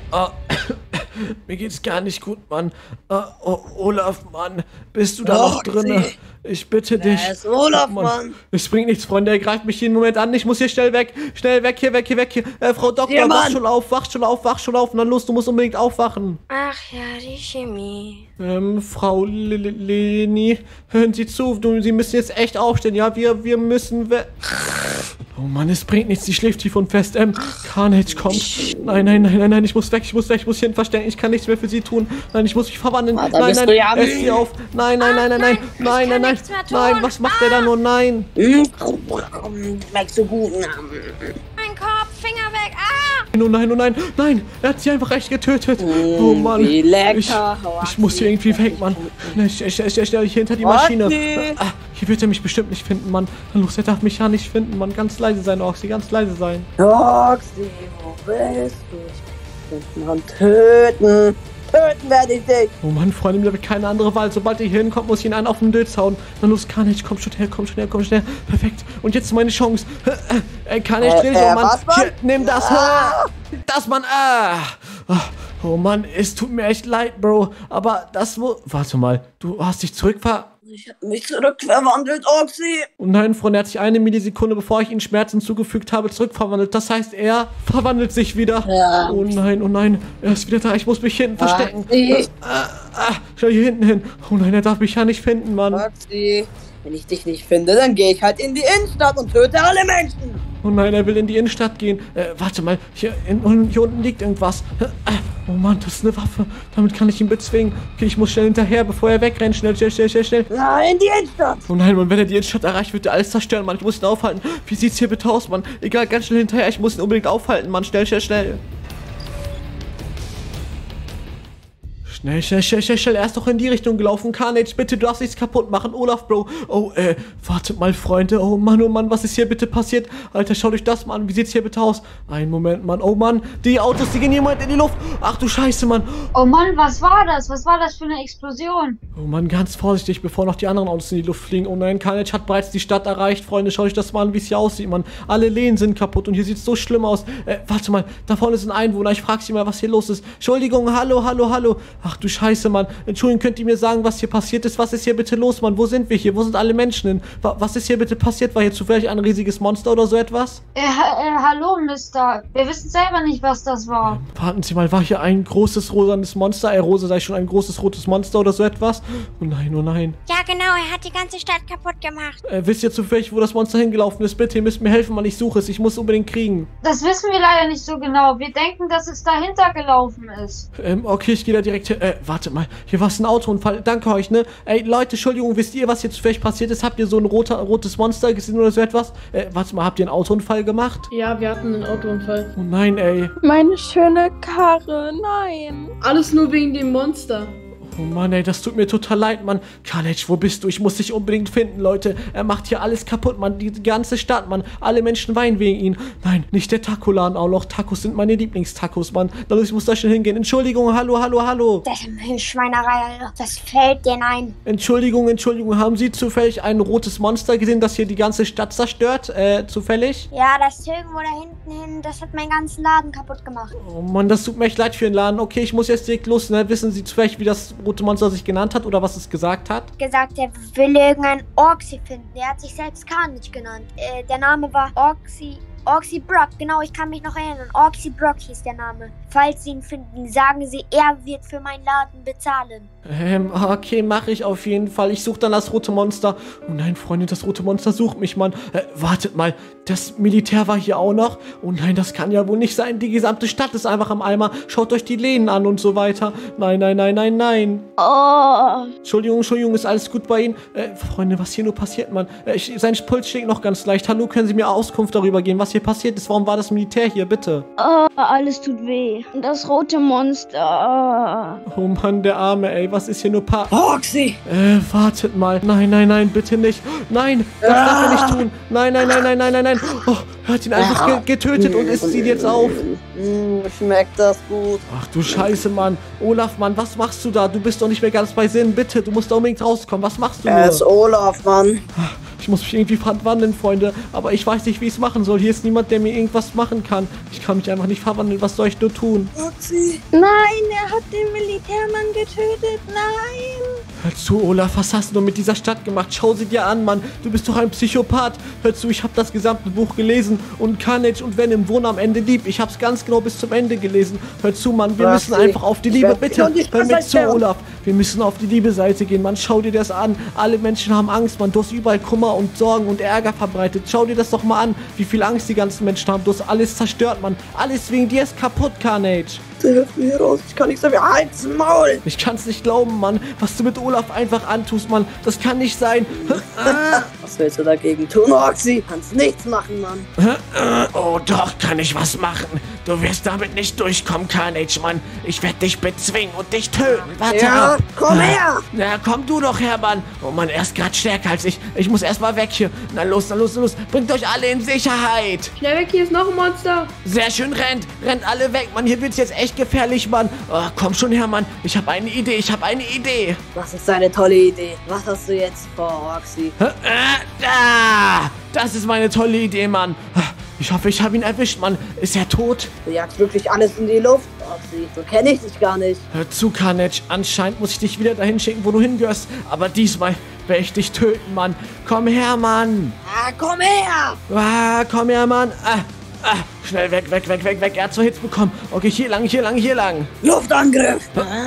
Mir geht's gar nicht gut, Mann. Olaf, Mann. Bist du da noch drin? Ich bitte dich. Wer ist Olaf, Mann? Es bringt nichts, Freunde. Er greift mich jeden Moment an. Ich muss hier schnell weg. Schnell weg hier, weg hier. Frau Doktor, ja, wach schon auf. Na los, du musst unbedingt aufwachen. Ach ja, die Chemie. Frau Leni, hören Sie zu. Sie müssen jetzt echt aufstehen. Ja, wir müssen weg. Oh Mann, es bringt nichts. Sie schläft tief und fest. Carnage kommt. Nein. Ich muss weg. Ich muss hier verstecken. Ich kann nichts mehr für Sie tun. Nein, ich muss mich verwandeln. Nein. Ess sie auf. Nein. Nein, was macht der da nur? Nein. Schmeckst du gut? Mein Kopf, Finger weg. Oh nein. Er hat sie einfach echt getötet. Oh Mann. Wie lecker. Ich muss hier irgendwie weg, Mann. Ich stelle hier hinter die Maschine. Hier wird er mich bestimmt nicht finden, Mann. Los, er darf mich ja nicht finden, Mann. Ganz leise sein, Oxy, ganz leise sein. Oxy, wo bist du? Ich will dich Mann töten. Töten werde ich dich. Oh Mann, Freunde, mir habe keine andere Wahl. Sobald ihr hier hinkommt, muss ich ihn einen auf den Dötz hauen. Na los, Carnage, komm schon schnell. Perfekt. Und jetzt meine Chance. Carnage, dreh dich um, Mann. Hier, nimm das. Das, Mann. Oh Mann, es tut mir echt leid, Bro. Aber das Warte mal, du hast dich Ich hab mich zurückverwandelt, Oxy. Oh nein, Freunde, er hat sich eine Millisekunde, bevor ich ihm Schmerzen zugefügt habe, zurückverwandelt. Das heißt, er verwandelt sich wieder. Ja. Oh nein. Er ist wieder da. Ich muss mich hinten verstecken. Schau hier hinten hin. Oh nein, er darf mich ja nicht finden, Mann. Oxy, wenn ich dich nicht finde, dann gehe ich halt in die Innenstadt und töte alle Menschen. Oh nein, er will in die Innenstadt gehen. Warte mal, hier unten liegt irgendwas. Oh Mann, das ist eine Waffe. Damit kann ich ihn bezwingen. Okay, ich muss schnell hinterher, bevor er wegrennt. Schnell. Nein, die Innenstadt. Oh nein, Mann, wenn er die Innenstadt erreicht, wird er alles zerstören, Mann. Ich muss ihn aufhalten. Wie sieht's hier bitte aus, Mann? Egal, ganz schnell hinterher. Ich muss ihn unbedingt aufhalten, Mann. Schnell. Schnell. Er ist doch in die Richtung gelaufen. Carnage, bitte, du darfst nichts kaputt machen. Olaf, Bro. Oh, wartet mal, Freunde. Oh Mann, was ist hier bitte passiert? Alter, schaut euch das mal an. Wie sieht's hier bitte aus? Einen Moment, Mann. Oh Mann, die Autos, die gehen hier in die Luft. Ach du Scheiße, Mann. Oh Mann, was war das? Was war das für eine Explosion? Oh Mann, ganz vorsichtig, bevor noch die anderen Autos in die Luft fliegen. Oh nein, Carnage hat bereits die Stadt erreicht. Freunde, schaut euch das mal an, wie es hier aussieht, Mann. Alle Lehnen sind kaputt und hier sieht's so schlimm aus. Warte mal, da vorne ist ein Einwohner. Ich frag sie mal, was hier los ist. Entschuldigung, hallo. Ach, Ach du Scheiße, Mann. Entschuldigung, könnt ihr mir sagen, was hier passiert ist? Was ist hier bitte los, Mann? Wo sind wir hier? Wo sind alle Menschen hin? Was ist hier bitte passiert? War hier zufällig ein riesiges Monster oder so etwas? Hallo, Mister. Wir wissen selber nicht, was das war. Warten Sie mal, war hier ein großes rosanes Monster? Rose, sei schon ein großes rotes Monster oder so etwas? Oh nein, oh nein. Ja, genau, er hat die ganze Stadt kaputt gemacht. Wisst ihr zufällig, wo das Monster hingelaufen ist? Bitte, ihr müsst mir helfen, Mann. Ich suche es. Ich muss es unbedingt kriegen. Das wissen wir leider nicht so genau. Wir denken, dass es dahinter gelaufen ist. Okay, ich gehe da direkt hin. Warte mal. Hier war es ein Autounfall. Danke euch, ne? Ey, Leute, Entschuldigung, wisst ihr, was jetzt zufällig passiert ist? Habt ihr so ein rotes Monster gesehen oder so etwas? Warte mal, habt ihr einen Autounfall gemacht? Ja, wir hatten einen Autounfall. Oh nein, ey. Meine schöne Karre, nein. Alles nur wegen dem Monster. Oh Mann, ey, das tut mir total leid, Mann. Carnage, wo bist du? Ich muss dich unbedingt finden, Leute. Er macht hier alles kaputt, Mann. Die ganze Stadt, Mann. Alle Menschen weinen wegen ihm. Nein, nicht der Tacoladen auch noch. Tacos sind meine Lieblingstacos, Mann. Ich muss da schnell hingehen. Entschuldigung, hallo. Das ist eine Schweinerei, Alter. Was fällt denn ein? Entschuldigung. Haben Sie zufällig ein rotes Monster gesehen, das hier die ganze Stadt zerstört? Zufällig? Ja, das ist irgendwo da hinten hin. Das hat meinen ganzen Laden kaputt gemacht. Oh Mann, das tut mir echt leid für den Laden. Okay, ich muss jetzt direkt los, ne? Wissen Sie zufällig, wie das rote Monster sich genannt hat oder was es gesagt hat? Gesagt, er will irgendeinen Orksy finden. Der hat sich selbst Carnage genannt. Der Name war Orksy Brock. Genau, ich kann mich noch erinnern. Orksy Brock hieß der Name. Falls Sie ihn finden, sagen Sie, er wird für meinen Laden bezahlen. Okay, mache ich auf jeden Fall. Ich suche dann das rote Monster. Oh nein, Freunde, das rote Monster sucht mich, Mann. Wartet mal, das Militär war hier auch noch? Oh nein, das kann ja wohl nicht sein. Die gesamte Stadt ist einfach am Eimer. Schaut euch die Läden an und so weiter. Nein. Oh. Entschuldigung, ist alles gut bei Ihnen? Freunde, was hier nur passiert, Mann? Sein Puls schlägt noch ganz leicht. Hallo, können Sie mir Auskunft darüber geben, was hier passiert ist? Warum war das Militär hier, bitte? Oh, alles tut weh. Das rote Monster. Oh Mann, der Arme, ey. Was ist hier nur Orksy! Wartet mal. Nein, bitte nicht. Nein, das darf er nicht tun. Nein. Oh, er hat ihn einfach getötet und isst ihn jetzt auf. Schmeckt das gut. Ach du Scheiße, Mann. Olaf, Mann, was machst du da? Du bist doch nicht mehr ganz bei Sinn. Bitte, du musst da unbedingt rauskommen. Was machst du nur? Er ist Olaf, Mann. Ich muss mich irgendwie verwandeln, Freunde. Aber ich weiß nicht, wie ich es machen soll. Hier ist niemand, der mir irgendwas machen kann. Ich kann mich einfach nicht verwandeln. Was soll ich nur tun? Orksy. Nein, er hat den Militärmann getötet. Nein. Hör zu, Olaf, was hast du mit dieser Stadt gemacht? Schau sie dir an, Mann. Du bist doch ein Psychopath. Hör zu, ich habe das gesamte Buch gelesen. Und Carnage und Venom wohnen am Ende lieb. Ich habe es ganz genau bis zum Ende gelesen. Hör zu, Mann, wir müssen einfach auf die Liebe. Bitte, hör mir zu, Olaf. Wir müssen auf die Liebe-Seite gehen, Mann. Schau dir das an. Alle Menschen haben Angst, Mann. Du hast überall Kummer und Sorgen und Ärger verbreitet. Schau dir das doch mal an, wie viel Angst die ganzen Menschen haben. Du hast alles zerstört, Mann. Alles wegen dir ist kaputt, Carnage. Hilf mir raus. Ich kann nichts mehr. Halt's Maul. Ich kann's nicht glauben, Mann. Was du mit Olaf einfach antust, Mann. Das kann nicht sein. Was willst du dagegen tun, Orksy? Kannst nichts machen, Mann. Oh, doch, kann ich was machen. Du wirst damit nicht durchkommen, Carnage, Mann. Ich werde dich bezwingen und dich töten. Warte ab. Komm her. Na, komm du doch her, Mann. Oh Mann, er ist gerade stärker als ich. Ich muss erstmal weg hier. Na los. Bringt euch alle in Sicherheit. Schnell weg, hier ist noch ein Monster. Sehr schön, rennt alle weg, Mann. Hier wird's jetzt echt gefährlich, Mann. Oh, komm schon her, Mann. Ich habe eine Idee. Was ist deine tolle Idee? Was hast du jetzt vor, Orksy? Das ist meine tolle Idee, Mann. Ich hoffe, ich habe ihn erwischt, Mann. Ist er tot? Du jagst wirklich alles in die Luft, Orksy. So kenne ich dich gar nicht. Hör zu, Carnage. Anscheinend muss ich dich wieder dahin schicken, wo du hingehörst. Aber diesmal werde ich dich töten, Mann. Komm her, Mann. Komm her. Komm her, Mann. Schnell weg. Er hat 2 Hits bekommen. Okay, hier lang. Luftangriff.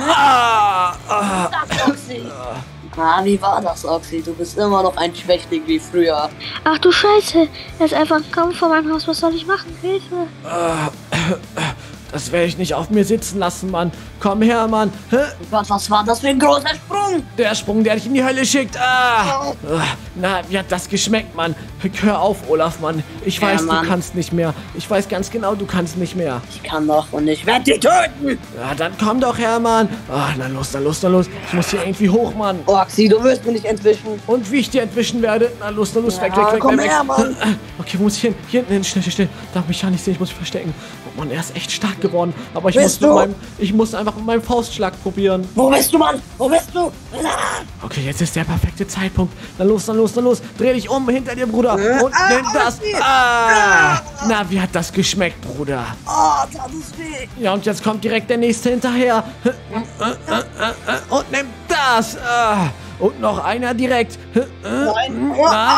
Orksy. Wie war das, Orksy? Du bist immer noch ein Schwächling wie früher. Ach du Scheiße. Er ist einfach kaum vor meinem Haus. Was soll ich machen? Hilfe. Das werde ich nicht auf mir sitzen lassen, Mann. Komm her, Mann. Gott, was war das für ein großer Sprung? Der Sprung, der dich in die Hölle schickt. Na, wie hat das geschmeckt, Mann? Hör auf, Olaf, Mann. Ich weiß, Mann. Du kannst nicht mehr. Ich weiß ganz genau, du kannst nicht mehr. Ich kann doch und ich werde dich töten. Ja, dann komm doch her, Mann. Na los. Ich muss hier irgendwie hoch, Mann. Orksy, du wirst mich nicht entwischen. Und wie ich dir entwischen werde? Na los, weg. Komm her, Mann. Okay, wo muss ich hin? Hier hinten hin, schnell. Darf mich ja nicht sehen, ich muss mich verstecken. Oh Mann, er ist echt stark geworden. Aber ich muss einfach mit meinem Faustschlag probieren. Wo bist du, Mann? Wo bist du? Okay, jetzt ist der perfekte Zeitpunkt. Dann los, dann los, dann los. Dreh dich um hinter dir, Bruder. Und nimm das. Na, wie hat das geschmeckt, Bruder? Tat es weh. Ja, und jetzt kommt direkt der nächste hinterher. Und nimm das. Und noch einer direkt. Nein.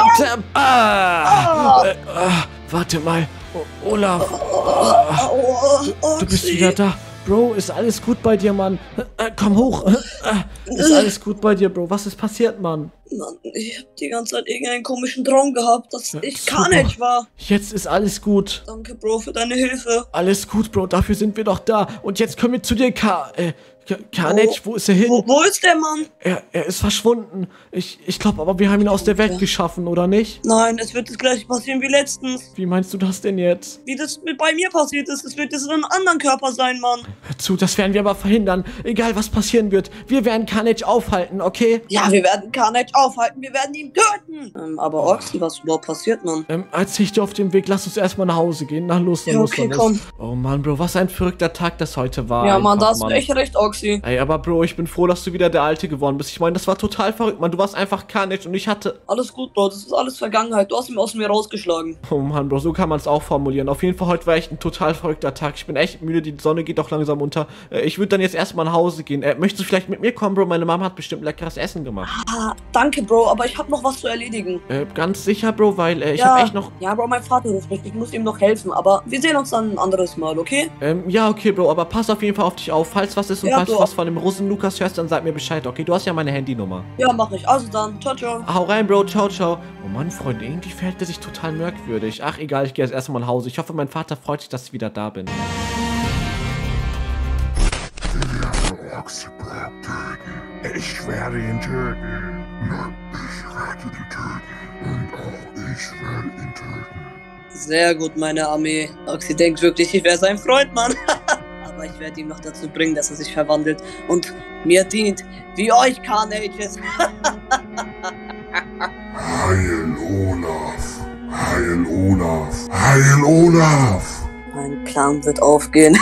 Warte mal. Olaf. Du bist wieder da. Bro, ist alles gut bei dir, Mann? Komm hoch. Ist alles gut bei dir, Bro? Was ist passiert, Mann? Mann, ich hab die ganze Zeit irgendeinen komischen Traum gehabt, dass ich Carnage war. Jetzt ist alles gut. Danke, Bro, für deine Hilfe. Alles gut, Bro. Dafür sind wir doch da. Und jetzt können wir zu dir, Carnage. Wo ist er hin? Wo ist der Mann? Er ist verschwunden. Ich glaube aber, wir haben ihn aus der Welt geschaffen, oder nicht? Nein, es wird das gleiche passieren wie letztens. Wie meinst du das denn jetzt? Wie das bei mir passiert ist. Es wird jetzt in einem anderen Körper sein, Mann. Hör zu, das werden wir aber verhindern. Egal, was passieren wird. Wir werden Carnage aufhalten, okay? Ja, wir werden Carnage aufhalten. Wir werden ihn töten. Aber Oxy, was überhaupt passiert, Mann? Erzähl ich dir auf dem Weg. Lass uns erstmal nach Hause gehen. Na los, na los, okay, na komm. los. Oh Mann, Bro, was ein verrückter Tag das heute war. Ja, Mann, da hast Mann. du echt recht, Oxy. Ey, aber Bro, ich bin froh, dass du wieder der Alte geworden bist. Ich meine, das war total verrückt, Mann. Du warst einfach Carnage und ich hatte... Alles gut, Bro. Das ist alles Vergangenheit. Du hast ihn aus mir rausgeschlagen. Oh Mann, Bro, so kann man es auch formulieren. Auf jeden Fall, heute war echt ein total verrückter Tag. Ich bin echt müde. Die Sonne geht auch langsam unter. Ich würde dann jetzt erstmal nach Hause gehen. Möchtest du vielleicht mit mir kommen, Bro? Meine Mama hat bestimmt leckeres Essen gemacht. Danke, Bro. Aber ich habe noch was zu erledigen. Ganz sicher, Bro, weil ich habe echt noch... Ja, Bro, mein Vater ruft mich. Ich muss ihm noch helfen. Aber wir sehen uns dann ein anderes Mal, okay? Ja, okay, Bro. Aber pass auf jeden Fall auf dich auf. Falls was ist und falls du was von dem Rosen-Lukas hörst, dann sag mir Bescheid, okay? Du hast ja meine Handynummer. Ja, mach ich. Also dann. Ciao, ciao. Hau rein, Bro. Ciao, ciao. Oh Mann, Freunde, irgendwie verhält er sich total merkwürdig. Ach, egal, ich gehe jetzt erstmal nach Hause. Ich hoffe, mein Vater freut sich, dass ich wieder da bin. Ich werde ihn töten. Ich werde ihn töten. Und auch ich werde ihn töten. Sehr gut, meine Armee. Oxy denkt wirklich, ich wäre sein Freund, Mann. Aber ich werde ihn noch dazu bringen, dass er sich verwandelt und mir dient, wie euch Carnages. Heil Olaf. Heil Olaf. Heil Olaf. Mein Plan wird aufgehen.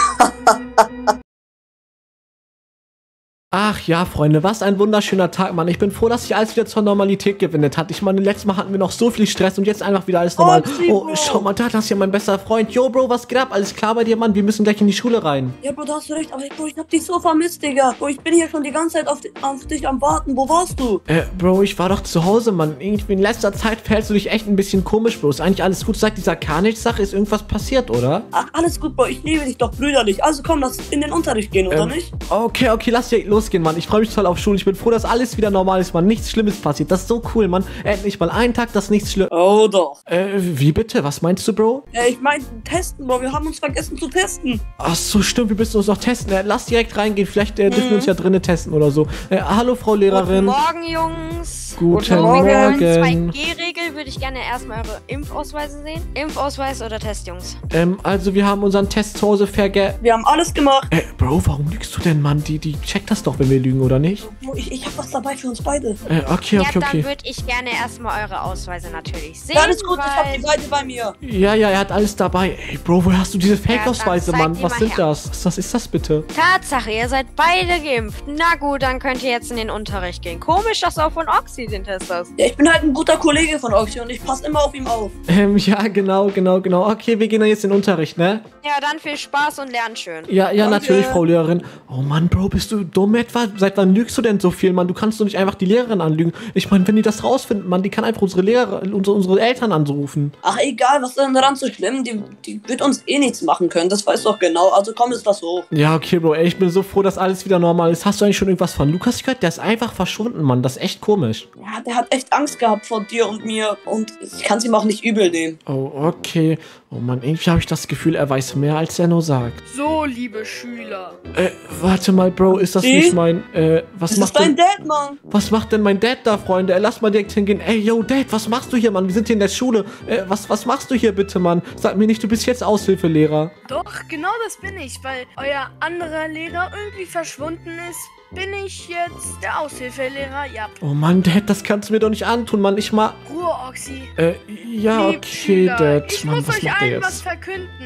Ach ja, Freunde, was ein wunderschöner Tag, Mann. Ich bin froh, dass sich alles wieder zur Normalität gewendet hat. Ich meine, letztes Mal hatten wir noch so viel Stress und jetzt einfach wieder alles normal. Oh, schau mal, da ist ja mein bester Freund. Yo, Bro, was geht ab? Alles klar bei dir, Mann? Wir müssen gleich in die Schule rein. Ja, Bro, da hast du recht, aber Bro, ich hab dich so vermisst, Digga. Bro, ich bin hier schon die ganze Zeit auf dich am Warten. Wo warst du? Bro, ich war doch zu Hause, Mann. Irgendwie in letzter Zeit verhältst du dich echt ein bisschen komisch, Bro. Ist eigentlich alles gut? Sagt dieser Carnage-Sache, ist irgendwas passiert, oder? Ach, alles gut, Bro. Ich liebe dich doch brüderlich. Also komm, lass in den Unterricht gehen, oder nicht? Okay, lass hier losgehen, Mann. Ich freue mich total auf Schule. Ich bin froh, dass alles wieder normal ist, Mann. Nichts Schlimmes passiert. Das ist so cool, Mann. Endlich mal einen Tag, dass nichts Schlimmes... Oh, doch. Wie bitte? Was meinst du, Bro? Ja, ich meine testen, Bro. Wir haben uns vergessen zu testen. Ach so, stimmt. Wir müssen uns noch testen. Lass direkt reingehen. Vielleicht dürfen wir uns ja drinnen testen oder so. Hallo, Frau Lehrerin. Guten Morgen, Jungs. Guten Morgen. 2G-Regel würde ich gerne erstmal eure Impfausweise sehen. Impfausweis oder Test, Jungs? Also wir haben unseren Test zu Hause Wir haben alles gemacht. Bro, warum lügst du denn, Mann? Die checkt das doch, wenn wir lügen, oder nicht? Ich hab was dabei für uns beide. Okay. Dann würde ich gerne erstmal eure Ausweise natürlich sehen. Ja, alles gut, ich hab die Seite bei mir. Ja, er hat alles dabei. Ey, Bro, woher hast du diese Fake-Ausweise, Mann? Was sind das? Was ist das bitte? Tatsache, ihr seid beide geimpft. Na gut, dann könnt ihr jetzt in den Unterricht gehen. Komisch, dass du auch von Oxy den Test hast. Ja, ich bin halt ein guter Kollege von Oxy und ich passe immer auf ihm auf. Ja, genau. Okay, wir gehen dann jetzt in den Unterricht, ne? Ja, dann viel Spaß und lernt schön. Ja, natürlich, Frau Lehrerin. Oh Mann, Bro, bist du dumm etwa? Seit wann lügst du denn so viel, Mann? Du kannst doch nicht einfach die Lehrerin anlügen. Ich meine, wenn die das rausfinden, Mann, die kann einfach unsere Eltern anrufen. Ach, egal, was ist denn daran so schlimm? Die wird uns eh nichts machen können, das weißt du doch genau. Also komm, ist das hoch. Ja, okay, Bro, ey, ich bin so froh, dass alles wieder normal ist. Hast du eigentlich schon irgendwas von Lukas gehört? Der ist einfach verschwunden, Mann. Das ist echt komisch. Ja, der hat echt Angst gehabt vor dir und mir. Und ich kann es ihm auch nicht übel nehmen. Oh, okay. Oh Mann, irgendwie habe ich das Gefühl, er weiß mehr, als er nur sagt. So, liebe Schüler. Warte mal, Bro, ist das nicht mein, was macht dein Dad, Mann? Was macht denn mein Dad da, Freunde? Lass mal direkt hingehen. Ey, yo, Dad, was machst du hier, Mann? Wir sind hier in der Schule. Was machst du hier bitte, Mann? Sag mir nicht, du bist jetzt Aushilfelehrer. Doch, genau das bin ich, weil euer anderer Lehrer irgendwie verschwunden ist. Bin ich jetzt der Aushilfelehrer? Ja. Oh Mann, Dad, das kannst du mir doch nicht antun, Mann. Ich mal... Ruhe, Oxy. Ja, Lieb okay, Schüler, Dad. ich Mann, muss was euch macht der allen jetzt? was verkünden.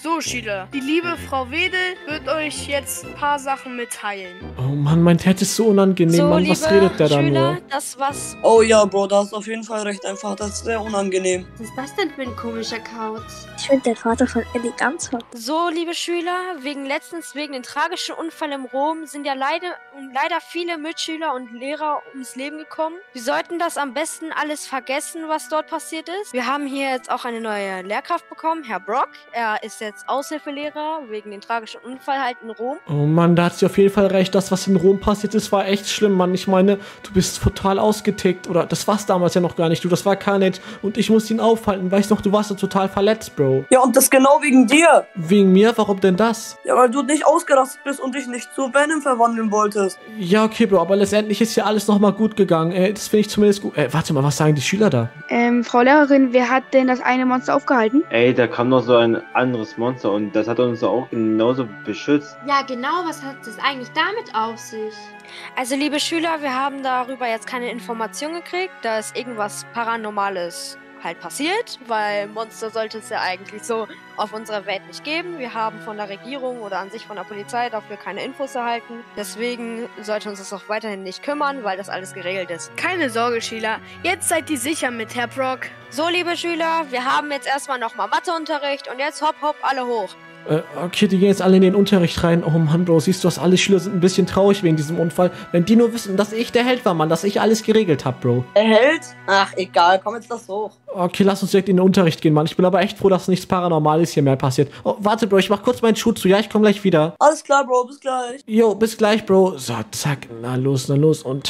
So, Schüler, die liebe Frau Wedel wird euch jetzt ein paar Sachen mitteilen. Oh Mann, mein Ted ist so unangenehm, So, Mann. Was liebe redet der da Schüler, nur? das was... Oh ja, Bro, da hast du auf jeden Fall recht einfach. Das ist sehr unangenehm. Was ist das denn für ein komischer Kauz? Ich finde den Vater von Ellie ganz hot. So, liebe Schüler, wegen dem tragischen Unfall im Rom sind ja leider viele Mitschüler und Lehrer ums Leben gekommen. Wir sollten das am besten alles vergessen, was dort passiert ist. Wir haben hier jetzt auch eine neue Lehrkraft bekommen, Herr Brock. Er ist jetzt Aushilfelehrer wegen dem tragischen Unfall halt in Rom. Oh Mann, da hat sie auf jeden Fall recht. Das, was in Rom passiert ist, war echt schlimm, Mann. Ich meine, du bist total ausgetickt. Oder das war's damals ja noch gar nicht. Das war Carnage. Und ich musste ihn aufhalten. Weißt noch, du warst ja total verletzt, Bro. Ja, und das genau wegen dir. Wegen mir? Warum denn das? Ja, weil du nicht ausgerastet bist und dich nicht zu Venom verwandeln wolltest. Ja, okay, Bro. Aber letztendlich ist ja alles nochmal gut gegangen. Das finde ich zumindest gut. Warte mal, was sagen die Schüler da? Frau Lehrerin, wer hat denn das eine Monster aufgehalten? Ey, da kam noch so ein anderes Monster und das hat uns auch genauso beschützt. Ja, genau, was hat es eigentlich damit auf sich? Also, liebe Schüler, wir haben darüber jetzt keine Information gekriegt, dass irgendwas Paranormales halt passiert, weil Monster sollte es ja eigentlich so auf unserer Welt nicht geben. Wir haben von der Regierung oder an sich von der Polizei dafür keine Infos erhalten. Deswegen sollte uns das auch weiterhin nicht kümmern, weil das alles geregelt ist. Keine Sorge, Schüler. Jetzt seid ihr sicher mit Herr Brock. So, liebe Schüler, wir haben jetzt erstmal nochmal Matheunterricht und jetzt hopp, hopp, alle hoch. Okay, die gehen jetzt alle in den Unterricht rein. Oh Mann, Bro, siehst du, dass alle Schüler sind ein bisschen traurig wegen diesem Unfall. Wenn die nur wissen, dass ich der Held war, Mann, dass ich alles geregelt hab, Bro. Der Held? Ach, egal, komm jetzt das hoch. Okay, lass uns direkt in den Unterricht gehen, Mann. Ich bin aber echt froh, dass nichts Paranormales hier mehr passiert. Oh, warte, Bro, ich mach kurz meinen Schuh zu. Ja, ich komm gleich wieder. Alles klar, Bro, bis gleich. Jo, bis gleich, Bro. So, zack, na los. Und,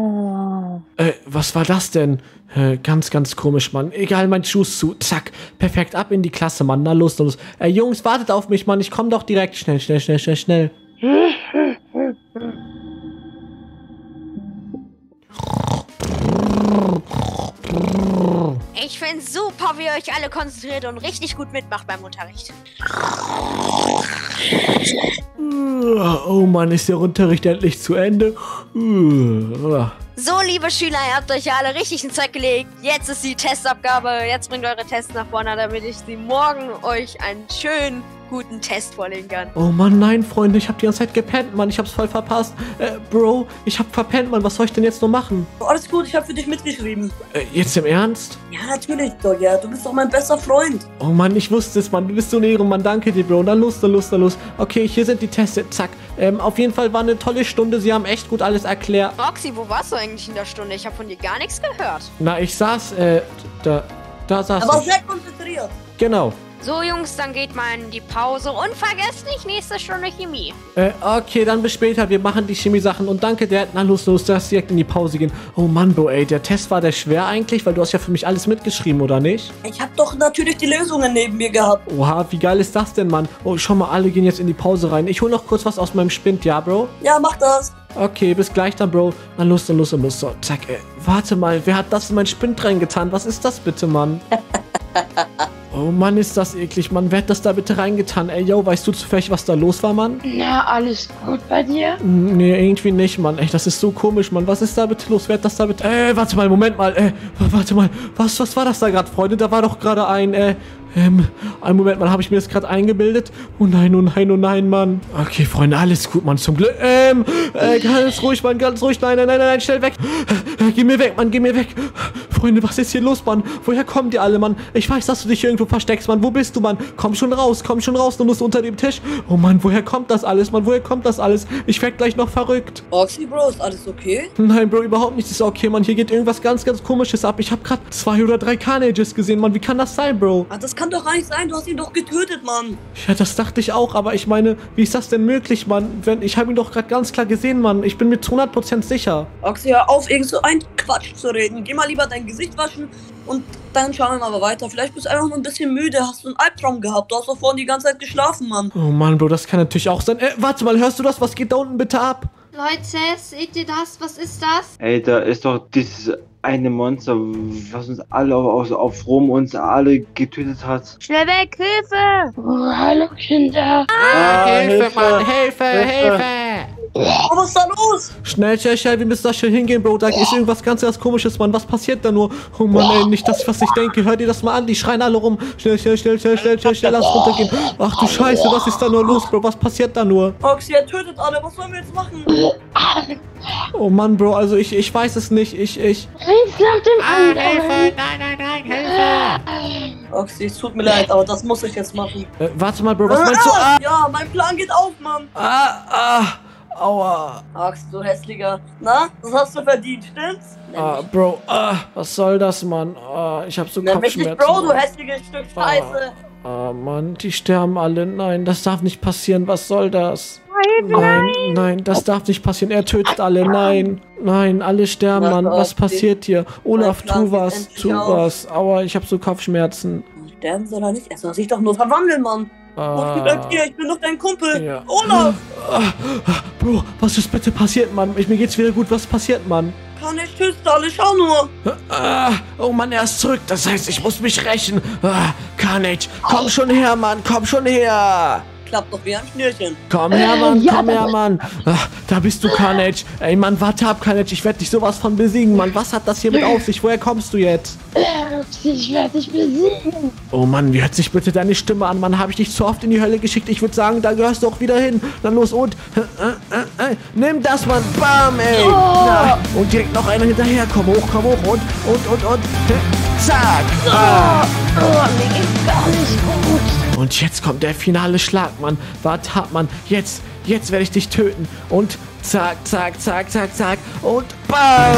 was war das denn? Ganz, ganz komisch, Mann. Egal, mein Schuh ist zu. Zack, perfekt, ab in die Klasse, Mann. Na los. Jungs, wartet auf mich, Mann. Ich komm doch direkt. Schnell. Ich find's super, wie ihr euch alle konzentriert und richtig gut mitmacht beim Unterricht. Oh Mann, ist der Unterricht endlich zu Ende? So, liebe Schüler, ihr habt euch ja alle richtig ins Zeug gelegt. Jetzt ist die Testabgabe. Jetzt bringt eure Tests nach vorne, damit ich sie morgen euch einen schönen, guten Test vorlegen kann. Oh Mann, nein, Freunde, ich hab die ganze Zeit gepennt, Mann. Ich hab's voll verpasst. Bro, ich hab verpennt, Mann. Was soll ich denn jetzt noch machen? Oh, alles gut, ich hab für dich mitgeschrieben. Jetzt im Ernst? Ja, natürlich, doch, ja. Du bist doch mein bester Freund. Oh Mann, ich wusste es, Mann. Du bist so ein Ehrenmann. Danke dir, Bro. Dann los. Okay, hier sind die Tests. Zack. Auf jeden Fall war eine tolle Stunde. Sie haben echt gut alles erklärt. Roxy, wo warst du eigentlich in der Stunde? Ich habe von dir gar nichts gehört. Na, ich saß, da saß ich. Aber sehr konzentriert. Genau. So, Jungs, dann geht mal in die Pause und vergesst nicht, nächste Stunde Chemie. Okay, dann bis später. Wir machen die Chemie-Sachen. Und danke, Dad. Na los, darfst direkt in die Pause gehen. Oh Mann, Bro, ey, der Test war der schwer eigentlich, weil du hast ja für mich alles mitgeschrieben, oder nicht? Ich hab doch natürlich die Lösungen neben mir gehabt. Oha, wie geil ist das denn, Mann? Oh, schau mal, alle gehen jetzt in die Pause rein. Ich hol noch kurz was aus meinem Spind, ja, Bro? Ja, mach das. Okay, bis gleich dann, Bro. Na los. So, zack, warte mal, wer hat das in meinen Spind reingetan? Was ist das bitte, Mann? Oh Mann, ist das eklig, Mann. Wer hat das da bitte reingetan? Ey, yo, weißt du zufällig, was da los war, Mann? Na, alles gut bei dir? Nee, irgendwie nicht, Mann. Ey, das ist so komisch, Mann. Was ist da bitte los? Wer hat das da bitte... warte mal, Moment mal. Warte mal. Was war das da gerade, Freunde? Da war doch gerade einen Moment mal, habe ich mir das gerade eingebildet? Oh nein, Mann. Okay, Freunde, alles gut, Mann, zum Glück. Ganz ruhig, Mann, ganz ruhig. Nein, schnell weg. Geh mir weg, Mann, geh mir weg. Freunde, was ist hier los, Mann? Woher kommt ihr alle, Mann? Ich weiß, dass du dich irgendwo versteckst, Mann. Wo bist du, Mann? Komm schon raus, du musst unter dem Tisch. Oh Mann, woher kommt das alles, Mann? Ich werd gleich noch verrückt. Roxy, Bro, ist alles okay? Nein, Bro, überhaupt nichts ist okay, Mann. Hier geht irgendwas ganz, ganz Komisches ab. Ich habe gerade 2 oder 3 Carnages gesehen, Mann. Wie kann das sein, Bro? Ah, das kann doch gar nicht sein. Du hast ihn doch getötet, Mann. Ja, das dachte ich auch. Aber ich meine, wie ist das denn möglich, Mann? Ich habe ihn doch gerade ganz klar gesehen, Mann. Ich bin mir zu 100% sicher. Roxy, hör auf, irgend so ein Quatsch zu reden. Geh mal lieber dein Gesicht waschen und dann schauen wir mal weiter. Vielleicht bist du einfach nur ein bisschen müde. Hast du einen Albtraum gehabt? Du hast doch vorhin die ganze Zeit geschlafen, Mann. Oh Mann, Bro, das kann natürlich auch sein. Warte mal, hörst du das? Was geht da unten bitte ab? Leute, seht ihr das? Was ist das? Ey, da ist doch dieses eine Monster, was uns alle auf Rom uns alle getötet hat. Schnell weg, Hilfe! Oh, hallo Kinder. Hilfe, Mann, Hilfe! Oh, was ist da los? Schnell, wir müssen da schnell hingehen, Bro. Da ist irgendwas ganz Komisches, Mann. Was passiert da nur? Oh Mann, ey, nicht das, was ich denke. Hör dir das mal an, die schreien alle rum. Schnell, lass runtergehen. Ach du Scheiße, was ist da nur los, Bro? Was passiert da nur? Oxy, er tötet alle. Was sollen wir jetzt machen? Oh Mann, Bro, also ich weiß es nicht. Riecht nach dem anderen. Hilfe, nein, Hilfe. Oxy, es tut mir leid, aber das muss ich jetzt machen. Warte mal, Bro, was meinst du? Ja, mein Plan geht auf, Mann. Aua. Ox, du hässlicher. Na, das hast du verdient, stimmt's? Bro, was soll das, Mann? Ich hab so Nämlich Kopfschmerzen. nicht, Bro, du hässliches Stück Scheiße. Mann, die sterben alle. Nein, das darf nicht passieren. Was soll das? Nein, das darf nicht passieren. Er tötet alle. Nein, alle sterben, Mann. Was passiert hier? Olaf, tu was. Aua, ich hab so Kopfschmerzen. Sterben soll er nicht. Er soll sich doch nur verwandeln, Mann. Bleib hier, ich bin doch dein Kumpel. Ja. Olaf! Bro, was ist bitte passiert, Mann? Mir geht's wieder gut. Was passiert, Mann? Kann ich töten alle, schau nur. Oh Mann, er ist zurück. Das heißt, ich muss mich rächen. Carnage, komm schon her, Mann. Komm schon her. Klappt doch wie ein Schnürchen. Komm her, Mann. Da bist du, Carnage. Ey, Mann, warte ab, Carnage. Ich werde dich sowas von besiegen, Mann. Was hat das hier mit auf sich? Woher kommst du jetzt? Ich werde dich besiegen. Oh Mann, wie hört sich bitte deine Stimme an, Mann? Habe ich dich zu oft in die Hölle geschickt? Ich würde sagen, da gehörst du auch wieder hin. Dann los und... nimm das, Mann. Bam, ey. Na, und direkt noch einer hinterher. Komm hoch und... Zack. Mir geht's gar nicht gut. Und jetzt kommt der finale Schlag, Mann. Warte ab, Mann. Jetzt werde ich dich töten. Und zack. Und bam.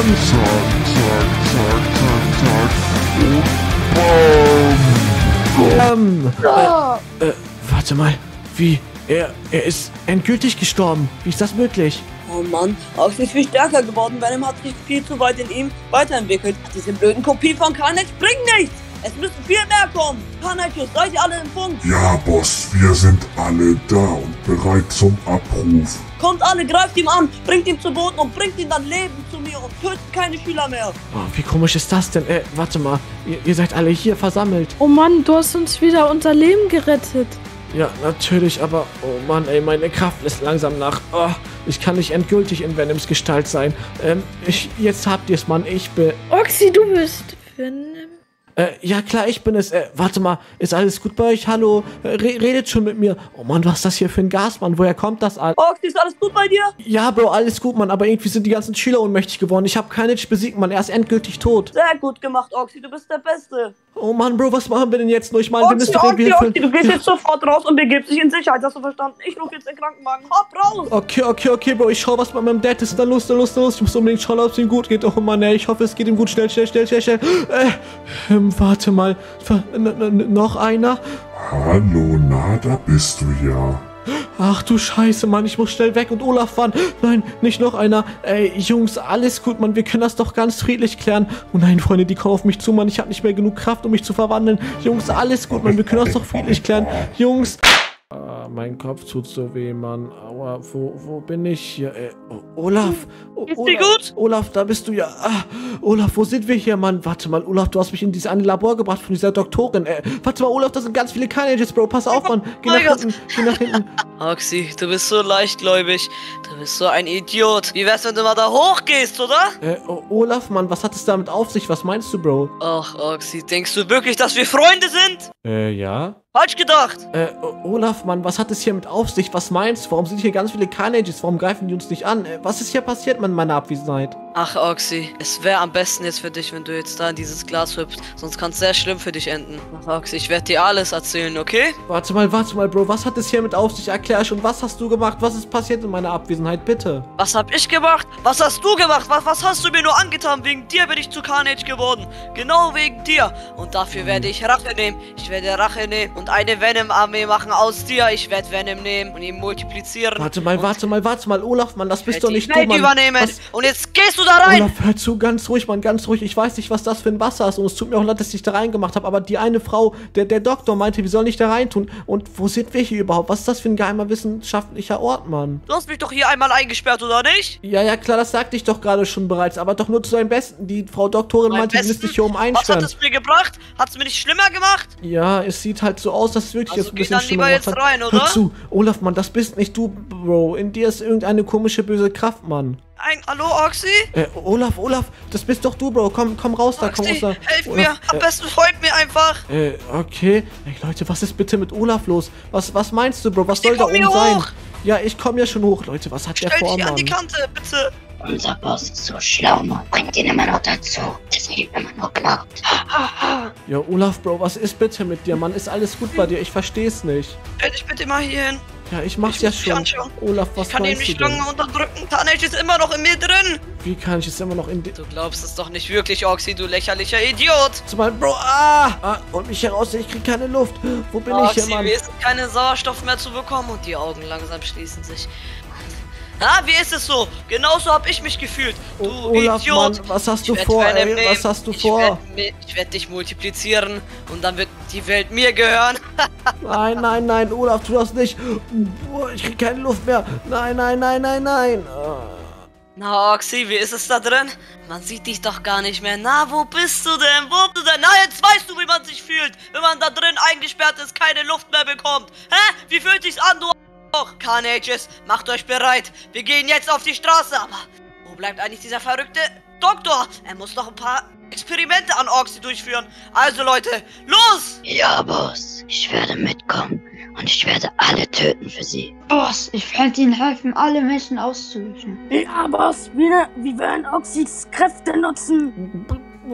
Warte mal. Wie? Er ist endgültig gestorben. Wie ist das möglich? Oh Mann, Ox ist viel stärker geworden. Venom hat sich viel zu weit in ihm weiterentwickelt. Diese blöden Kopien von Carnage bringen nichts. Es müssen viel mehr kommen. Carnage, seid ihr alle im Funk? Ja, Boss, wir sind alle da und bereit zum Abruf. Kommt alle, greift ihn an, bringt ihn zu Boden und bringt ihn dann lebend zu mir und tötet keine Schüler mehr. Oh, wie komisch ist das denn? Warte mal, ihr seid alle hier versammelt. Oh Mann, du hast uns wieder unser Leben gerettet. Ja, natürlich, aber oh Mann, ey, meine Kraft lässt langsam nach. Oh, ich kann nicht endgültig in Venoms Gestalt sein. Jetzt habt ihr es, Mann, ich bin... Oxy, du bist Venom? Ja klar, ich bin es. Warte mal, ist alles gut bei euch? Hallo? Redet schon mit mir. Oh Mann, was ist das hier für ein Gas, Mann? Woher kommt das alles? Oxy, ist alles gut bei dir? Ja, Bro, alles gut, Mann. Aber irgendwie sind die ganzen Schüler ohnmächtig geworden. Ich habe Carnage besiegt, Mann. Er ist endgültig tot. Sehr gut gemacht, Oxy. Du bist der Beste. Oh Mann, Bro, was machen wir denn jetzt nur? Ich meine, wir müssen Oxy, du gehst jetzt sofort raus und begibst dich in Sicherheit. Hast du verstanden? Ich rufe jetzt den Krankenwagen. Hopp, raus! Okay, Bro. Ich schau, was bei meinem Dad ist. Dann los. Ich muss unbedingt schauen, ob es ihm gut geht. Oh Mann, ey. Ich hoffe, es geht ihm gut. Schnell. Warte mal. Noch einer? Hallo, na, da bist du ja. Ach du Scheiße, Mann, ich muss schnell weg und Olaf fahren. Nein, nicht noch einer. Ey, Jungs, alles gut, Mann, wir können das doch ganz friedlich klären. Oh nein, Freunde, die kommen auf mich zu, Mann. Ich habe nicht mehr genug Kraft, um mich zu verwandeln. Jungs, alles gut, Mann, wir können das doch friedlich klären. Jungs. Mein Kopf tut so weh, Mann. Aua, wo bin ich hier? Olaf. Ist dir gut? Olaf, da bist du ja. Olaf, wo sind wir hier, Mann? Warte mal, Olaf, du hast mich in dieses eine Labor gebracht von dieser Doktorin. Warte mal, Olaf, da sind ganz viele Carnages, Bro. Pass auf, Mann. Geh nach hinten. Oxy, du bist so leichtgläubig. Du bist so ein Idiot. Wie wär's, wenn du mal da hochgehst, oder? Olaf, Mann, was hat es damit auf sich? Was meinst du, Bro? Ach, Oxy, denkst du wirklich, dass wir Freunde sind? Ja. Falsch gedacht! Olaf, Mann, was hat es hier mit auf sich? Was meinst du? Warum sind hier ganz viele Carnages? Warum greifen die uns nicht an? Was ist hier passiert in meiner Abwesenheit? Ach, Oxy, es wäre am besten jetzt für dich, wenn du jetzt da in dieses Glas hüpfst. Sonst kann es sehr schlimm für dich enden. Ach, Oxy, ich werde dir alles erzählen, okay? Warte mal, Bro. Was hat es hier mit auf sich? Erklär schon, was hast du gemacht? Was ist passiert in meiner Abwesenheit? Bitte. Was hab ich gemacht? Was hast du gemacht? Was hast du mir nur angetan? Wegen dir bin ich zu Carnage geworden. Genau wegen dir. Und dafür werde ich Rache nehmen. Ich werde Rache nehmen und eine Venom-Armee machen aus dir. Ich werde Venom nehmen und ihn multiplizieren. Warte mal. Olaf, Mann, das bist doch nicht du, Mann. Übernehmen. Und jetzt gehst du da rein? Olaf, hör zu, ganz ruhig, Mann, ganz ruhig. Ich weiß nicht, was das für ein Wasser ist und es tut mir auch leid, dass ich da reingemacht habe, aber die eine Frau, der Doktor meinte, wir sollen nicht da reintun. Und wo sind wir hier überhaupt? Was ist das für ein geheimer wissenschaftlicher Ort, Mann? Du hast mich doch hier einmal eingesperrt, oder nicht? Ja, klar, das sagte ich doch gerade schon bereits, aber doch nur zu seinem Besten. Die Frau Doktorin meinte, sie müsste dich hier einsperren. Was hat es mir gebracht? Hat es mir nicht schlimmer gemacht? Ja, es sieht halt so aus, dass es wirklich jetzt ein bisschen schlimmer jetzt gemacht hat. rein, oder? Hör zu, Olaf, Mann, das bist nicht du, Bro. In dir ist irgendeine komische, böse Kraft, Mann. Hallo, Oxy? Olaf, das bist doch du, Bro. Komm raus da, komm raus da. Helf mir, am besten folgt mir einfach. Okay. Ey, Leute, was ist bitte mit Olaf los? Was meinst du, Bro? Was soll da oben sein? Ja, ich komme ja schon hoch, Leute. Was hat der vor, Mann? An die Kante, bitte. Unser Boss ist so schlau, man bringt ihn immer noch dazu, dass er ihm immer noch glaubt. Ja, Olaf, Bro, was ist bitte mit dir, Mann? Ist alles gut bei dir? Ich versteh's nicht. Stell dich bitte mal hier hin. Ja, ich mach's ja schon. Olaf, was meinst du denn? Ich kann ihn nicht lange unterdrücken. Carnage ist immer noch in mir drin. Wie kann ich es immer noch in dir? Du glaubst es doch nicht wirklich, Oxy, du lächerlicher Idiot. Zumal, Bro, hol mich heraus, ich krieg keine Luft. Wo bin ich hier, Mann? Oxy, ist keinen Sauerstoff mehr zu bekommen und die Augen langsam schließen sich. Wie ist es so? Genauso hab ich mich gefühlt. Du Olaf, Idiot. Mann, was hast du vor, ey? Was hast du vor? Ich werde dich multiplizieren und dann wird die Welt mir gehören. Nein, Olaf, tu das nicht. Ich krieg keine Luft mehr. Nein. Na, Oxy, wie ist es da drin? Man sieht dich doch gar nicht mehr. Na, wo bist du denn? Na, jetzt weißt du, wie man sich fühlt, wenn man da drin eingesperrt ist, keine Luft mehr bekommt. Wie fühlt sich's an, du Carnages, macht euch bereit. Wir gehen jetzt auf die Straße, aber wo bleibt eigentlich dieser verrückte Doktor? Er muss noch ein paar Experimente an Oxy durchführen. Also Leute, los! Ja, Boss, ich werde mitkommen und ich werde alle töten für sie. Boss, ich werde ihnen helfen, alle Menschen auszulöschen. Ja, Boss, wir werden Oxys Kräfte nutzen.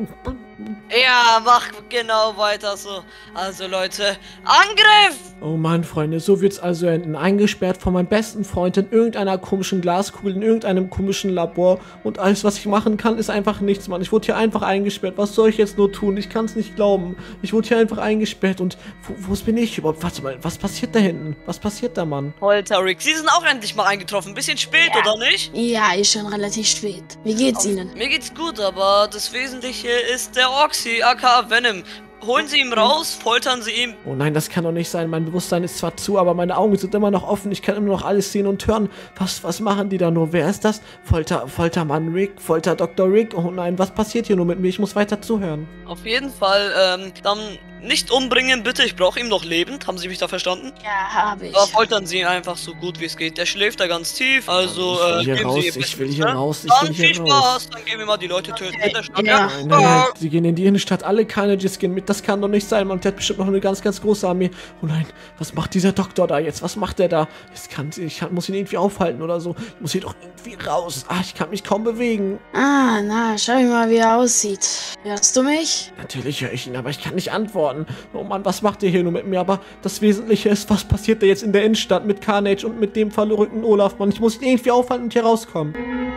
Ja, mach genau weiter so. Also Leute, Angriff! Oh Mann, Freunde, so wird's also enden. Eingesperrt von meinem besten Freund in irgendeiner komischen Glaskugel, in irgendeinem komischen Labor. Und alles, was ich machen kann, ist einfach nichts, Mann. Ich wurde hier einfach eingesperrt. Was soll ich jetzt nur tun? Ich kann's nicht glauben. Ich wurde hier einfach eingesperrt. Und wo bin ich überhaupt? Warte mal, was passiert da hinten? Was passiert da, Mann? Holter Rick, Sie sind auch endlich mal eingetroffen. Bisschen spät, oder nicht? Ja, ist schon relativ spät. Wie geht's Ihnen? Mir geht's gut, aber das Wesentliche ist der Oxy, aka Venom. Holen Sie ihn raus, foltern Sie ihn. Oh nein, das kann doch nicht sein. Mein Bewusstsein ist zwar zu, aber meine Augen sind immer noch offen. Ich kann immer noch alles sehen und hören. Was machen die da nur? Wer ist das? Foltermann Rick, Folter Dr. Rick. Oh nein, was passiert hier nur mit mir? Ich muss weiter zuhören. Auf jeden Fall, dann nicht umbringen, bitte. Ich brauche ihn noch lebend. Haben Sie mich da verstanden? Ja, habe ich. Aber foltern Sie ihn einfach so gut wie es geht. Der schläft da ganz tief. Also, ich will hier raus. Dann viel Spaß. Dann gehen wir mal die Leute töten in der Stadt. Ja. Nein. Sie gehen in die Innenstadt. Alle Carnages gehen mit. Das kann doch nicht sein, Mann. Der hat bestimmt noch eine ganz, ganz große Armee. Oh nein, was macht dieser Doktor da jetzt? Was macht der da? Ich muss ihn irgendwie aufhalten oder so. Ich muss hier doch irgendwie raus. Ich kann mich kaum bewegen. Na, schau ich mal, wie er aussieht. Hörst du mich? Natürlich höre ich ihn, aber ich kann nicht antworten. Oh Mann, was macht ihr hier nur mit mir? Aber das Wesentliche ist, was passiert da jetzt in der Innenstadt mit Carnage und mit dem verrückten Olaf, Mann? Ich muss ihn irgendwie aufhalten und hier rauskommen.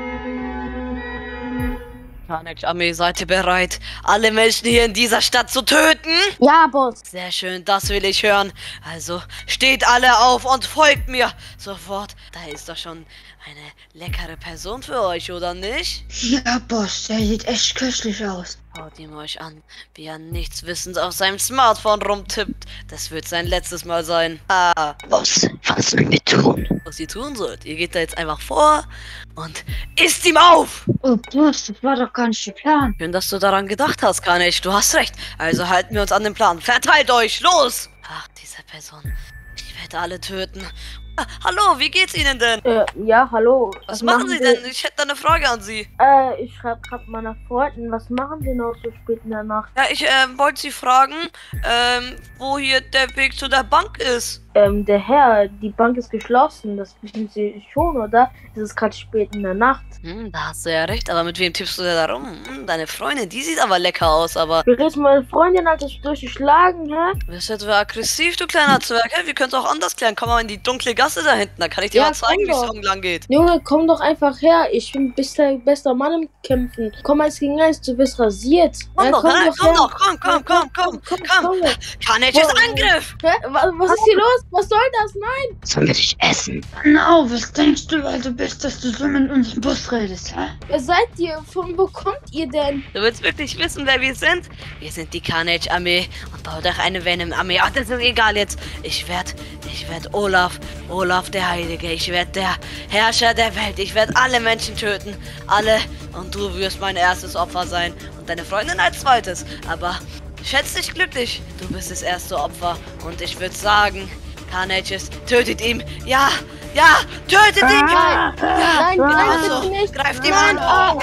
Carnage-Armee, seid ihr bereit, alle Menschen hier in dieser Stadt zu töten? Ja, Boss. Sehr schön, das will ich hören. Also, steht alle auf und folgt mir. Sofort. Da ist doch schon eine leckere Person für euch, oder nicht? Ja, Boss, der sieht echt köstlich aus. Schaut ihm euch an, wie er nichts wissend auf seinem Smartphone rumtippt. Das wird sein letztes Mal sein. Boss, was sollen wir tun? Was ihr tun sollt, ihr geht da jetzt einfach vor und isst ihm auf! Oh, Boss, das war doch gar nicht der Plan. Schön, dass du daran gedacht hast, Carnage. Du hast recht. Also halten wir uns an den Plan. Verteilt euch, los! Ach, diese Person. Ich werde alle töten. Hallo, wie geht's Ihnen denn? Ja, hallo. Was machen Sie denn? Ich hätte eine Frage an Sie. Ich schreibe gerade meiner Freundin. Was machen Sie noch so spät in der Nacht? Ja, ich wollte Sie fragen, wo hier der Weg zu der Bank ist. Der Herr, die Bank ist geschlossen. Das wissen Sie schon, oder? Es ist gerade spät in der Nacht. Da hast du ja recht. Aber mit wem tippst du da rum? Deine Freundin, die sieht aber lecker aus, aber... Wie redest meine Freundin, als ich durchgeschlagen, hä? Du bist etwa aggressiv, du kleiner Zwerg, hä? Wir können es auch anders klären. Komm mal in die dunkle Gasse da hinten. Da kann ich dir mal zeigen, wie es lang geht. Junge, komm doch einfach her. Ich bin bester Mann im Kämpfen. Komm 1 gegen 1, du bist rasiert. Komm doch, komm. Carnage ist Angriff! Hä? Was ist hier los? Was soll das? Nein! Sollen wir dich essen? Genau, was denkst du, wer du bist, dass du so mit unserem Bus redest, hä? Wer seid ihr? Von wo kommt ihr denn? Du willst wirklich wissen, wer wir sind? Wir sind die Carnage-Armee und baut auch eine Venom-Armee. Ach, das ist egal jetzt. Ich werd Olaf der Heilige. Ich werd der Herrscher der Welt. Ich werd alle Menschen töten. Alle. Und du wirst mein erstes Opfer sein. Und deine Freundin als zweites. Aber schätz dich glücklich. Du bist das erste Opfer. Und ich würde sagen, Carnages, tötet ihn. Ja, tötet ihn. Nein, bitte nicht. Greift ihn an.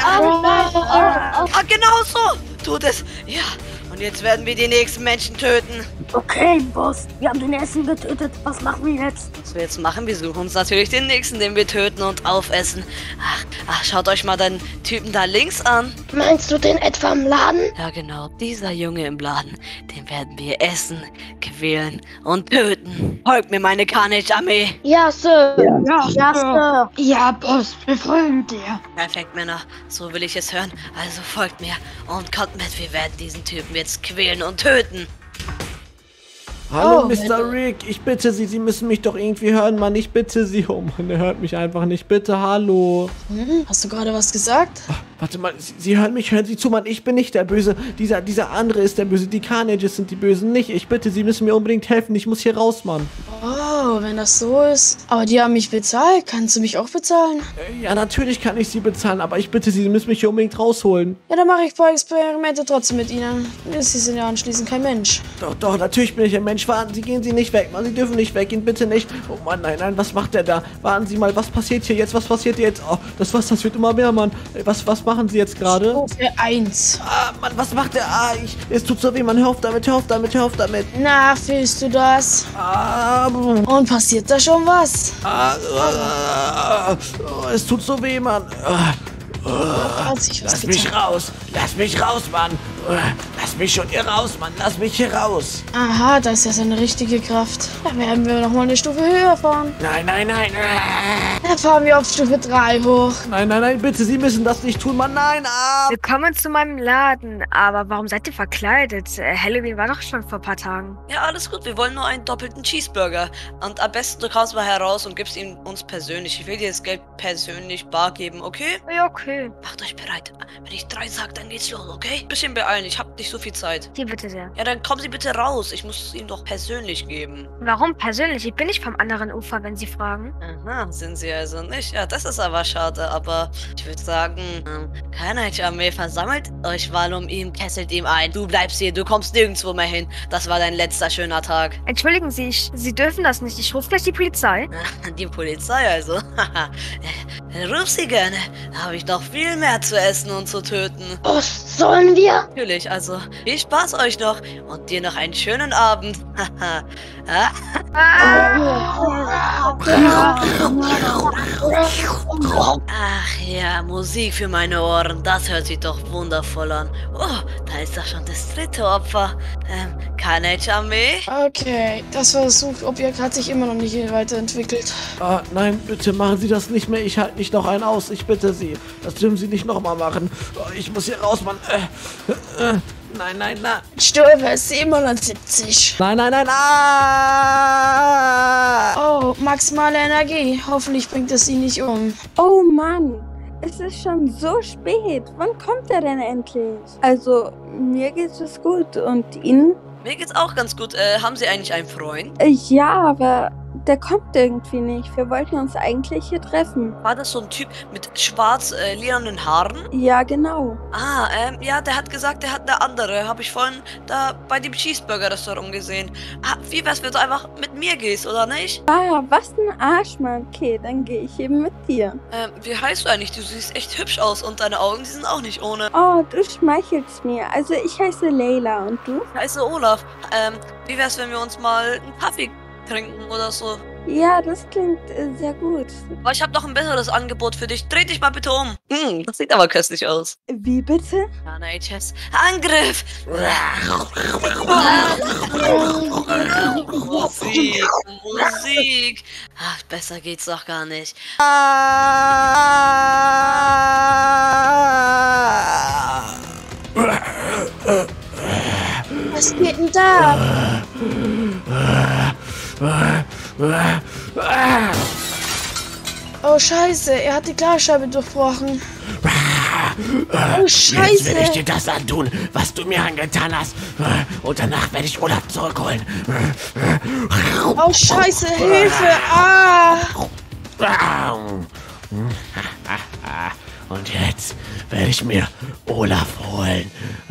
Genau so. Tut es. Ja. Und jetzt werden wir die nächsten Menschen töten. Okay, Boss, wir haben den Essen getötet. Was machen wir jetzt? Was wir jetzt machen, wir suchen uns natürlich den nächsten, den wir töten und aufessen. Ach, schaut euch mal den Typen da links an. Meinst du den etwa im Laden? Ja, genau. Dieser Junge im Laden, den werden wir essen, quälen und töten. Folgt mir, meine Carnage-Armee. Ja, Sir. Ja, Sir. Ja, Boss, wir folgen dir. Perfekt, Männer. So will ich es hören. Also folgt mir und kommt mit. Wir werden diesen Typen jetzt quälen und töten. Hallo, Mr. Rick, ich bitte Sie, Sie müssen mich doch irgendwie hören, Mann, ich bitte Sie. Oh Mann, er hört mich einfach nicht, bitte, hallo. Hast du gerade was gesagt? Ach, warte mal, Sie hören mich, hören Sie zu, Mann, ich bin nicht der Böse. Dieser andere ist der Böse, die Carnages sind die Bösen, nicht. Ich bitte, Sie müssen mir unbedingt helfen, ich muss hier raus, Mann. Oh, wenn das so ist. Aber die haben mich bezahlt, kannst du mich auch bezahlen? Ja, natürlich kann ich Sie bezahlen, aber ich bitte Sie, Sie müssen mich hier unbedingt rausholen. Ja, dann mache ich ein paar Experimente trotzdem mit Ihnen. Sie sind ja anschließend kein Mensch. Doch, natürlich bin ich ein Mensch. Warten Sie, gehen Sie nicht weg, Mann. Sie dürfen nicht weggehen, bitte nicht. Oh Mann, nein, was macht der da? Warten Sie mal, was passiert hier jetzt? Was passiert jetzt? Oh, das wird immer mehr, Mann. Was machen Sie jetzt gerade? Stufe 1. Ah, Mann, was macht der? Es tut so weh, Mann. Hör auf damit. Na, fühlst du das? Und passiert da schon was? Es tut so weh, Mann. Lass mich raus, Mann. Lass mich schon hier raus, Mann. Lass mich hier raus. Aha, das ist ja seine richtige Kraft. Da werden wir nochmal eine Stufe höher fahren. Nein. Dann fahren wir auf Stufe 3 hoch. Nein, bitte, Sie müssen das nicht tun, Mann. Nein, Willkommen zu meinem Laden. Aber warum seid ihr verkleidet? Halloween war doch schon vor ein paar Tagen. Ja, alles gut. Wir wollen nur einen doppelten Cheeseburger. Und am besten, du kommst mal heraus und gibst ihn uns persönlich. Ich will dir das Geld persönlich bar geben, okay? Ja, okay. Macht euch bereit. Wenn ich 3 sage, dann geht's los, okay? Bisschen beeilen, ich hab nicht so viel Zeit. Hier bitte sehr. Ja, dann kommen Sie bitte raus. Ich muss es Ihnen doch persönlich geben. Warum persönlich? Ich bin nicht vom anderen Ufer, wenn Sie fragen. Aha, sind Sie also nicht? Ja, das ist aber schade, aber ich würde sagen, Carnage-Armee, versammelt euch mal um ihn, kesselt ihm ein. Du bleibst hier, du kommst nirgendwo mehr hin. Das war dein letzter schöner Tag. Entschuldigen Sie, Sie dürfen das nicht. Ich rufe gleich die Polizei. Die Polizei also? Ruf sie gerne. Da habe ich noch viel mehr zu essen und zu töten. Was sollen wir? Natürlich, also viel Spaß euch noch und dir noch einen schönen Abend. Ach ja, Musik für meine Ohren, das hört sich doch wundervoll an. Oh, da ist doch schon das 3. Opfer. Carnage-Armee? Okay, das Versuchsobjekt hat sich immer noch nicht weiterentwickelt. Nein, bitte machen Sie das nicht mehr. Ich halte nicht noch einen aus. Ich bitte Sie. Das dürfen Sie nicht nochmal machen. Ich muss hier raus, Mann. Nein. Stufe 770. Nein. Oh, maximale Energie. Hoffentlich bringt es ihn nicht um. Oh Mann, es ist schon so spät. Wann kommt er denn endlich? Also, mir geht es gut. Und Ihnen? Mir geht's auch ganz gut. Haben Sie eigentlich einen Freund? Ja, aber der kommt irgendwie nicht. Wir wollten uns eigentlich hier treffen. War das so ein Typ mit schwarz-lilanen Haaren? Ja, genau. Ja, der hat gesagt, der hat eine andere. Habe ich vorhin da bei dem Cheeseburger-Restaurant gesehen. Wie wär's, wenn du einfach mit mir gehst, oder nicht? Was ein Arsch, Mann. Okay, dann gehe ich eben mit dir. Wie heißt du eigentlich? Du siehst echt hübsch aus und deine Augen, die sind auch nicht ohne. Oh, du schmeichelst mir. Also, ich heiße Leila und du? Ich heiße Olaf. Wie wär's, wenn wir uns mal einen Kaffee trinken oder so? Ja, das klingt sehr gut. Aber ich habe noch ein besseres Angebot für dich. Dreh dich mal bitte um. Das sieht aber köstlich aus. Wie bitte? Carnages. Angriff! Musik. Ach, besser geht's doch gar nicht. Was geht denn da? Oh, scheiße. Er hat die Glasscheibe durchbrochen. Oh, Jetzt scheiße. werde ich dir das antun, was du mir angetan hast. Und danach werde ich Olaf zurückholen. Oh, scheiße. Hilfe. Ah. Und jetzt werde ich mir Olaf holen.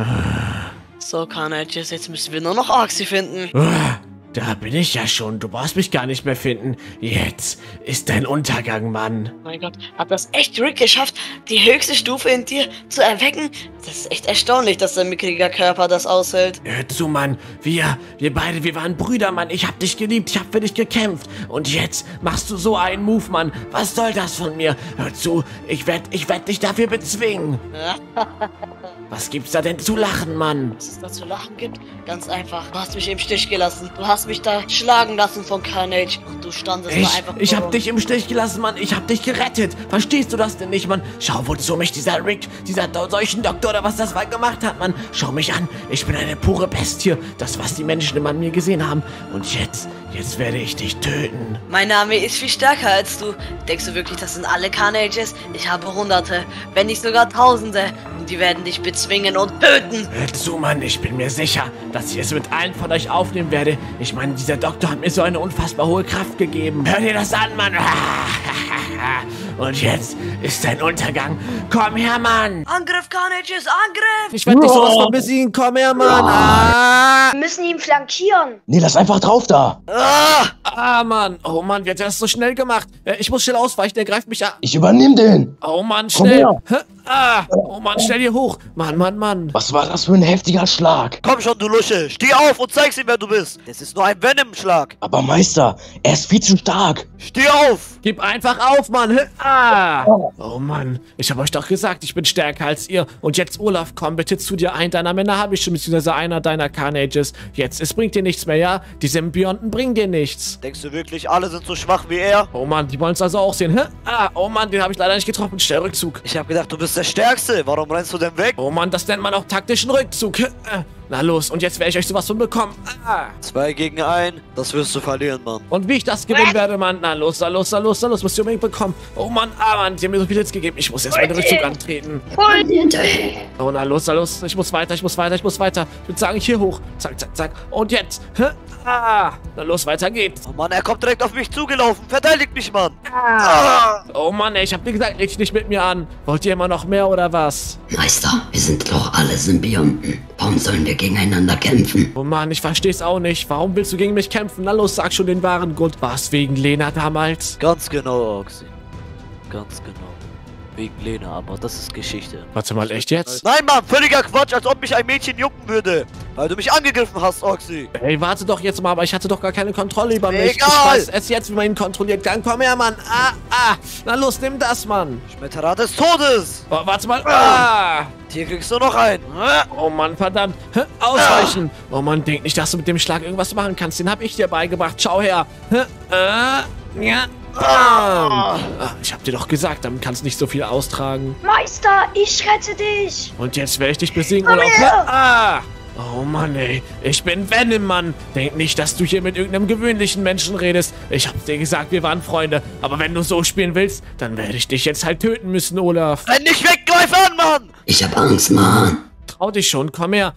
So, Carnage, jetzt müssen wir nur noch Oxy finden. Da bin ich ja schon. Du brauchst mich gar nicht mehr finden. Jetzt ist dein Untergang, Mann. Mein Gott, hat das echt Rick geschafft, die höchste Stufe in dir zu erwecken? Das ist echt erstaunlich, dass dein mickriger Körper das aushält. Hör zu, Mann. Wir beide, wir waren Brüder, Mann. Ich hab dich geliebt, ich hab für dich gekämpft. Und jetzt machst du so einen Move, Mann. Was soll das von mir? Hör zu, ich werd dich dafür bezwingen. Was gibt's da denn zu lachen, Mann? Was es da zu lachen gibt? Ganz einfach. Du hast mich im Stich gelassen. Du hast mich da schlagen lassen von Carnage. Und du standest da einfach Ich hab dich im Stich gelassen, Mann. Ich hab dich gerettet. Verstehst du das denn nicht, Mann? Schau, wozu mich dieser Rick, dieser Seuchendoktor oder was das war gemacht hat, Mann. Schau mich an. Ich bin eine pure Bestie. Das, was die Menschen immer an mir gesehen haben. Und jetzt werde ich dich töten. Mein Name ist viel stärker als du. Denkst du wirklich, das sind alle Carnages? Ich habe Hunderte, wenn nicht sogar Tausende. Und die werden dich bezwingen und töten. Hör zu, Mann. Ich bin mir sicher, dass ich es mit allen von euch aufnehmen werde. Ich meine, dieser Doktor hat mir so eine unfassbar hohe Kraft gegeben. Hör dir das an, Mann. Und jetzt ist dein Untergang. Komm her, Mann. Angriff, Carnages, Angriff! Ich werde dich sowas von besiegen. Komm her, Mann. Wir müssen ihn flankieren. Nee, lass einfach drauf da. Mann. Oh, Mann, wie hat er das so schnell gemacht? Ich muss schnell ausweichen, der greift mich an. Ich übernehme den. Oh, Mann, Komm schnell. her. Oh, Mann, schnell hier hoch. Mann. Was war das für ein heftiger Schlag? Komm schon, du Lusche. Steh auf und zeig's ihm, wer du bist. Das ist nur ein Venom-Schlag. Aber Meister, er ist viel zu stark. Steh auf. Gib einfach auf, Mann. Oh, Mann. Ich habe euch doch gesagt, ich bin stärker als ihr. Und jetzt, Olaf, komm bitte zu dir. Einen deiner Männer habe ich schon, beziehungsweise einer deiner Carnages. Jetzt, es bringt dir nichts mehr, ja? Die Symbionten bringen dir nichts. Denkst du wirklich, alle sind so schwach wie er? Oh, Mann, die wollen es also auch sehen. Oh, Mann, den habe ich leider nicht getroffen. Schnell Rückzug. Ich habe gedacht, du bist der Stärkste. Warum rennst du denn weg? Oh, Mann, das nennt man auch taktischen Rückzug. Na los, und jetzt werde ich euch sowas von bekommen. 2 gegen 1, das wirst du verlieren, Mann. Und wie ich das gewinnen werde, Mann. Na los, musst du unbedingt bekommen. Oh Mann, Mann, die haben mir so viel Hits gegeben. Ich muss jetzt meinen Rückzug antreten. Oh, na los. Ich muss weiter. Ich würde sagen, hier hoch. Zack. Und jetzt. Na los, weiter geht's. Oh Mann, er kommt direkt auf mich zugelaufen. Verteidigt mich, Mann. Oh Mann, ey, ich hab dir gesagt, leg dich nicht mit mir an. Wollt ihr immer noch mehr oder was? Meister, wir sind doch alle Symbionten. Warum sollen wir gegeneinander kämpfen? Oh Mann, ich versteh's auch nicht. Warum willst du gegen mich kämpfen? Na los, sag schon den wahren Grund. War es wegen Lena damals? Ganz genau, Oxy. Ganz genau. Wegen Lena, aber das ist Geschichte. Warte mal, echt jetzt? Nein, Mann, völliger Quatsch, als ob mich ein Mädchen jucken würde. Weil du mich angegriffen hast, Oxy. Ey, warte doch jetzt mal, aber ich hatte doch gar keine Kontrolle über mich. Egal. Ich weiß es jetzt, wie man ihn kontrolliert kann. Komm her, Mann. Na los, nimm das, Mann. Schmetterer des Todes. Oh, warte mal. Hier kriegst du noch einen. Oh Mann, verdammt. Ausweichen. Oh Mann, denk nicht, dass du mit dem Schlag irgendwas machen kannst. Den hab ich dir beigebracht. Schau her. Ja. Ich hab dir doch gesagt, damit kannst du nicht so viel austragen. Meister, ich rette dich. Und jetzt werde ich dich besiegen, Olaf. Oh Mann, ey. Ich bin Venom, Mann. Denk nicht, dass du hier mit irgendeinem gewöhnlichen Menschen redest. Ich hab dir gesagt, wir waren Freunde. Aber wenn du so spielen willst, dann werde ich dich jetzt halt töten müssen, Olaf. Renn nicht weg, greif an, Mann! Ich hab Angst, Mann. Trau dich schon, komm her.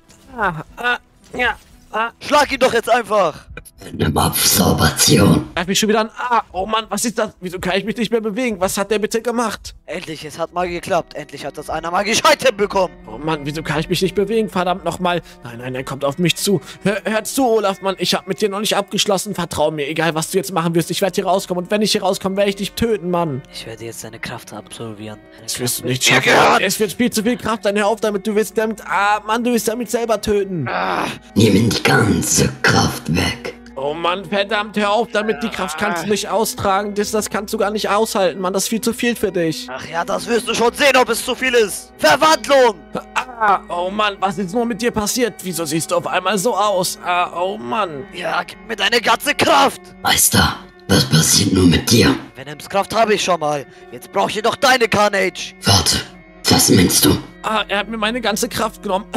Schlag ihn doch jetzt einfach. Eine Absorption. Greif mich schon wieder an. Oh Mann, was ist das? Wieso kann ich mich nicht mehr bewegen? Was hat der bitte gemacht? Endlich, es hat mal geklappt. Endlich hat das einer mal gescheit hinbekommen. Oh Mann, wieso kann ich mich nicht bewegen? Verdammt nochmal. Nein, er kommt auf mich zu. Hör zu, Olaf, Mann. Ich hab mit dir noch nicht abgeschlossen. Vertrau mir, egal was du jetzt machen wirst. Ich werde hier rauskommen. Und wenn ich hier rauskomme, werde ich dich töten, Mann. Ich werde jetzt deine Kraft absolvieren. Das wirst du nicht schaffen. Es wird viel zu viel Kraft sein. Hör auf damit. Du willst damit... Mann, du willst damit selber töten. Nimm ihm die ganze Kraft weg. Oh Mann, verdammt, hör auf damit. Die Kraft kannst du nicht austragen. Das kannst du gar nicht aushalten, Mann. Das ist viel zu viel für dich. Ach ja, das wirst du schon sehen, ob es zu viel ist. Verwandlung! Oh Mann, was ist nur mit dir passiert? Wieso siehst du auf einmal so aus? Oh Mann. Ja, gib mir deine ganze Kraft. Meister, was passiert nur mit dir? Venoms Kraft habe ich schon mal. Jetzt brauche ich noch deine, Carnage. Warte, was meinst du? Er hat mir meine ganze Kraft genommen.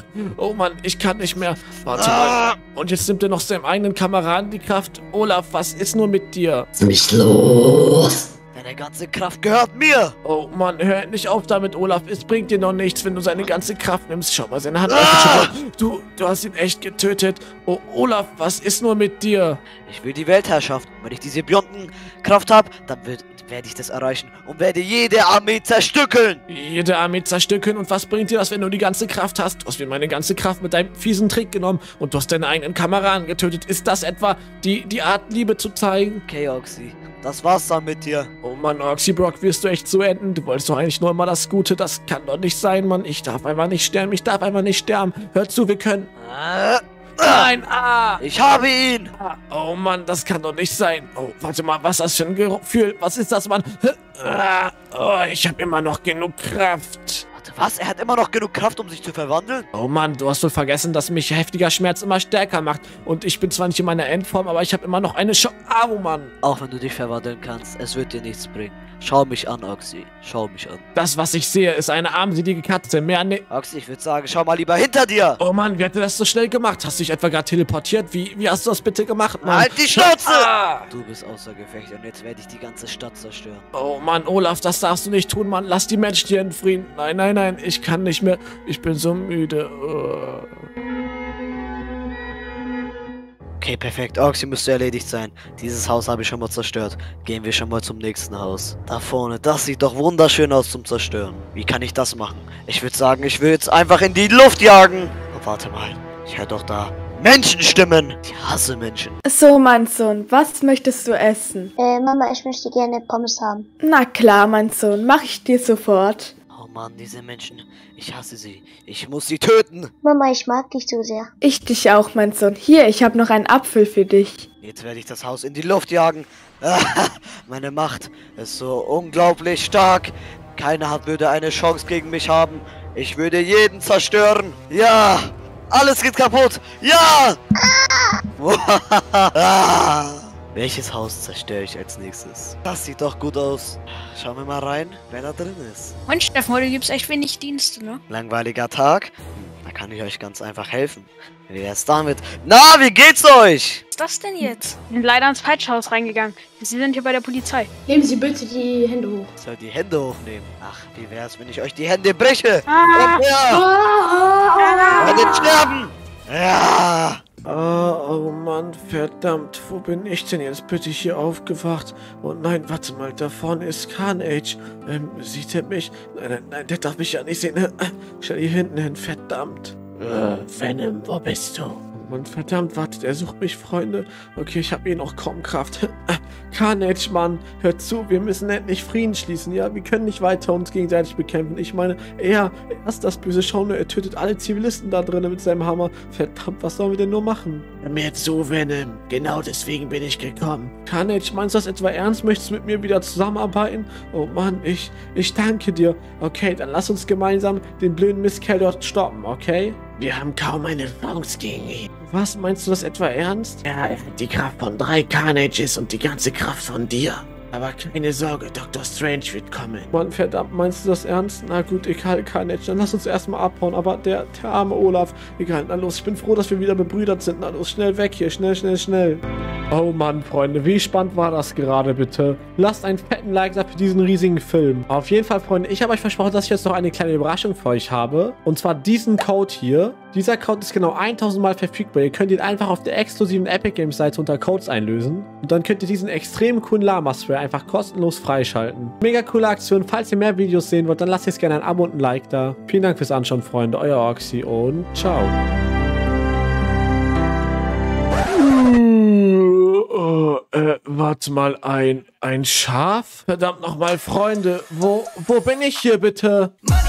Oh Mann, ich kann nicht mehr. Warte mal. Und jetzt nimmt er noch seinem eigenen Kameraden die Kraft. Olaf, was ist nur mit dir? Lass mich los! Deine ganze Kraft gehört mir! Oh Mann, hör nicht auf damit, Olaf. Es bringt dir noch nichts, wenn du seine ganze Kraft nimmst. Schau mal, seine Hand. Du hast ihn echt getötet. Oh, Olaf, was ist nur mit dir? Ich will die Weltherrschaft. Wenn ich diese Bionten-Kraft habe, dann werde ich das erreichen und werde jede Armee zerstückeln. Jede Armee zerstückeln? Und was bringt dir das, wenn du die ganze Kraft hast? Du hast mir meine ganze Kraft mit deinem fiesen Trick genommen und du hast deine eigenen Kameraden getötet. Ist das etwa die Art, Liebe zu zeigen? Okay, Oxy. Das war's dann mit dir. Oh Mann, Oxy Brock, wirst du echt so enden? Du wolltest doch eigentlich nur immer das Gute. Das kann doch nicht sein, Mann. Ich darf einfach nicht sterben. Ich darf einfach nicht sterben. Hör zu, wir können... Nein, Ich habe ihn! Oh Mann, das kann doch nicht sein. Oh, warte mal, was ist das für ein Gefühl? Was ist das, Mann? Oh, ich habe immer noch genug Kraft. Warte, was? Er hat immer noch genug Kraft, um sich zu verwandeln? Oh Mann, du hast wohl vergessen, dass mich heftiger Schmerz immer stärker macht. Und ich bin zwar nicht in meiner Endform, aber ich habe immer noch eine Au, Mann. Auch wenn du dich verwandeln kannst, es wird dir nichts bringen. Schau mich an, Oxy. Schau mich an. Das, was ich sehe, ist eine armselige Katze. Mehr ne... Oxy, ich würde sagen, schau mal lieber hinter dir. Oh Mann, wie hat er das so schnell gemacht? Hast du dich etwa gerade teleportiert? Wie hast du das bitte gemacht, Mann? Halt die Schnauze! Du bist außer Gefecht und jetzt werde ich die ganze Stadt zerstören. Oh Mann, Olaf, das darfst du nicht tun, Mann. Lass die Menschen hier in Frieden. Nein, nein, nein, ich kann nicht mehr. Ich bin so müde. Okay, perfekt. Oxy müsste erledigt sein. Dieses Haus habe ich schon mal zerstört. Gehen wir schon mal zum nächsten Haus. Da vorne, das sieht doch wunderschön aus zum Zerstören. Wie kann ich das machen? Ich würde sagen, ich will jetzt einfach in die Luft jagen. Oh, warte mal. Ich höre doch da Menschenstimmen. Ich hasse Menschen. So, mein Sohn, was möchtest du essen? Mama, ich möchte gerne Pommes haben. Na klar, mein Sohn, mach ich dir sofort. Oh Mann, diese Menschen. Ich hasse sie. Ich muss sie töten. Mama, ich mag dich so sehr. Ich dich auch, mein Sohn. Hier, ich habe noch einen Apfel für dich. Jetzt werde ich das Haus in die Luft jagen. Meine Macht ist so unglaublich stark. Keiner würde eine Chance gegen mich haben. Ich würde jeden zerstören. Ja, alles geht kaputt. Ja! Welches Haus zerstöre ich als nächstes? Das sieht doch gut aus. Schauen wir mal rein, wer da drin ist. Und Steffen, heute gibt's echt wenig Dienste, ne? Langweiliger Tag? Da kann ich euch ganz einfach helfen. Wie wär's damit? Na, wie geht's euch? Was ist das denn jetzt? Wir sind leider ins Peitschhaus reingegangen. Sie sind hier bei der Polizei. Nehmen Sie bitte die Hände hoch. Ich soll die Hände hochnehmen. Ach, wie wär's, wenn ich euch die Hände breche? Werdet sterben! Ja! Oh Mann, verdammt, wo bin ich denn jetzt? Bitte hier aufgewacht. Oh nein, warte mal, da vorne ist Carnage. Sieht er mich? Nein, der darf mich ja nicht sehen. Stell hier hinten hin, verdammt. Venom, wo bist du? Mann, verdammt, wartet, er sucht mich, Freunde. Okay, ich habe eh noch kaum Kraft. Carnage, Mann, hört zu, wir müssen endlich Frieden schließen, ja? Wir können nicht weiter uns gegenseitig bekämpfen. Ich meine, er ist das böse Schauner, er tötet alle Zivilisten da drinnen mit seinem Hammer. Verdammt, was sollen wir denn nur machen? Hör mir zu, Venom. Genau deswegen bin ich gekommen. Carnage, meinst du das etwa ernst? Möchtest du mit mir wieder zusammenarbeiten? Oh Mann, ich danke dir. Okay, dann lass uns gemeinsam den blöden Mistkerl dort stoppen, okay? Wir haben kaum eine Chance gegen ihn. Was, meinst du das etwa ernst? Ja, er hat die Kraft von 3 Carnages und die ganze Kraft von dir. Aber keine Sorge, Dr. Strange wird kommen. Mann, verdammt, meinst du das ernst? Na gut, egal, Carnage, dann lass uns erstmal abhauen. Aber der arme Olaf, egal, na los, ich bin froh, dass wir wieder bebrüdert sind. Na los, schnell weg hier, schnell, schnell, schnell. Oh Mann, Freunde, wie spannend war das gerade, bitte? Lasst einen fetten Like da für diesen riesigen Film. Auf jeden Fall, Freunde, ich habe euch versprochen, dass ich jetzt noch eine kleine Überraschung für euch habe. Und zwar diesen Code hier. Dieser Code ist genau 1000 Mal verfügbar. Ihr könnt ihn einfach auf der exklusiven Epic Games Seite unter Codes einlösen. Und dann könnt ihr diesen extrem coolen Lama-Spray einfach kostenlos freischalten. Mega coole Aktion. Falls ihr mehr Videos sehen wollt, dann lasst jetzt gerne ein Abo und ein Like da. Vielen Dank fürs Anschauen, Freunde. Euer Oxy und ciao. Warte mal, ein Schaf? Verdammt nochmal, Freunde, wo bin ich hier bitte?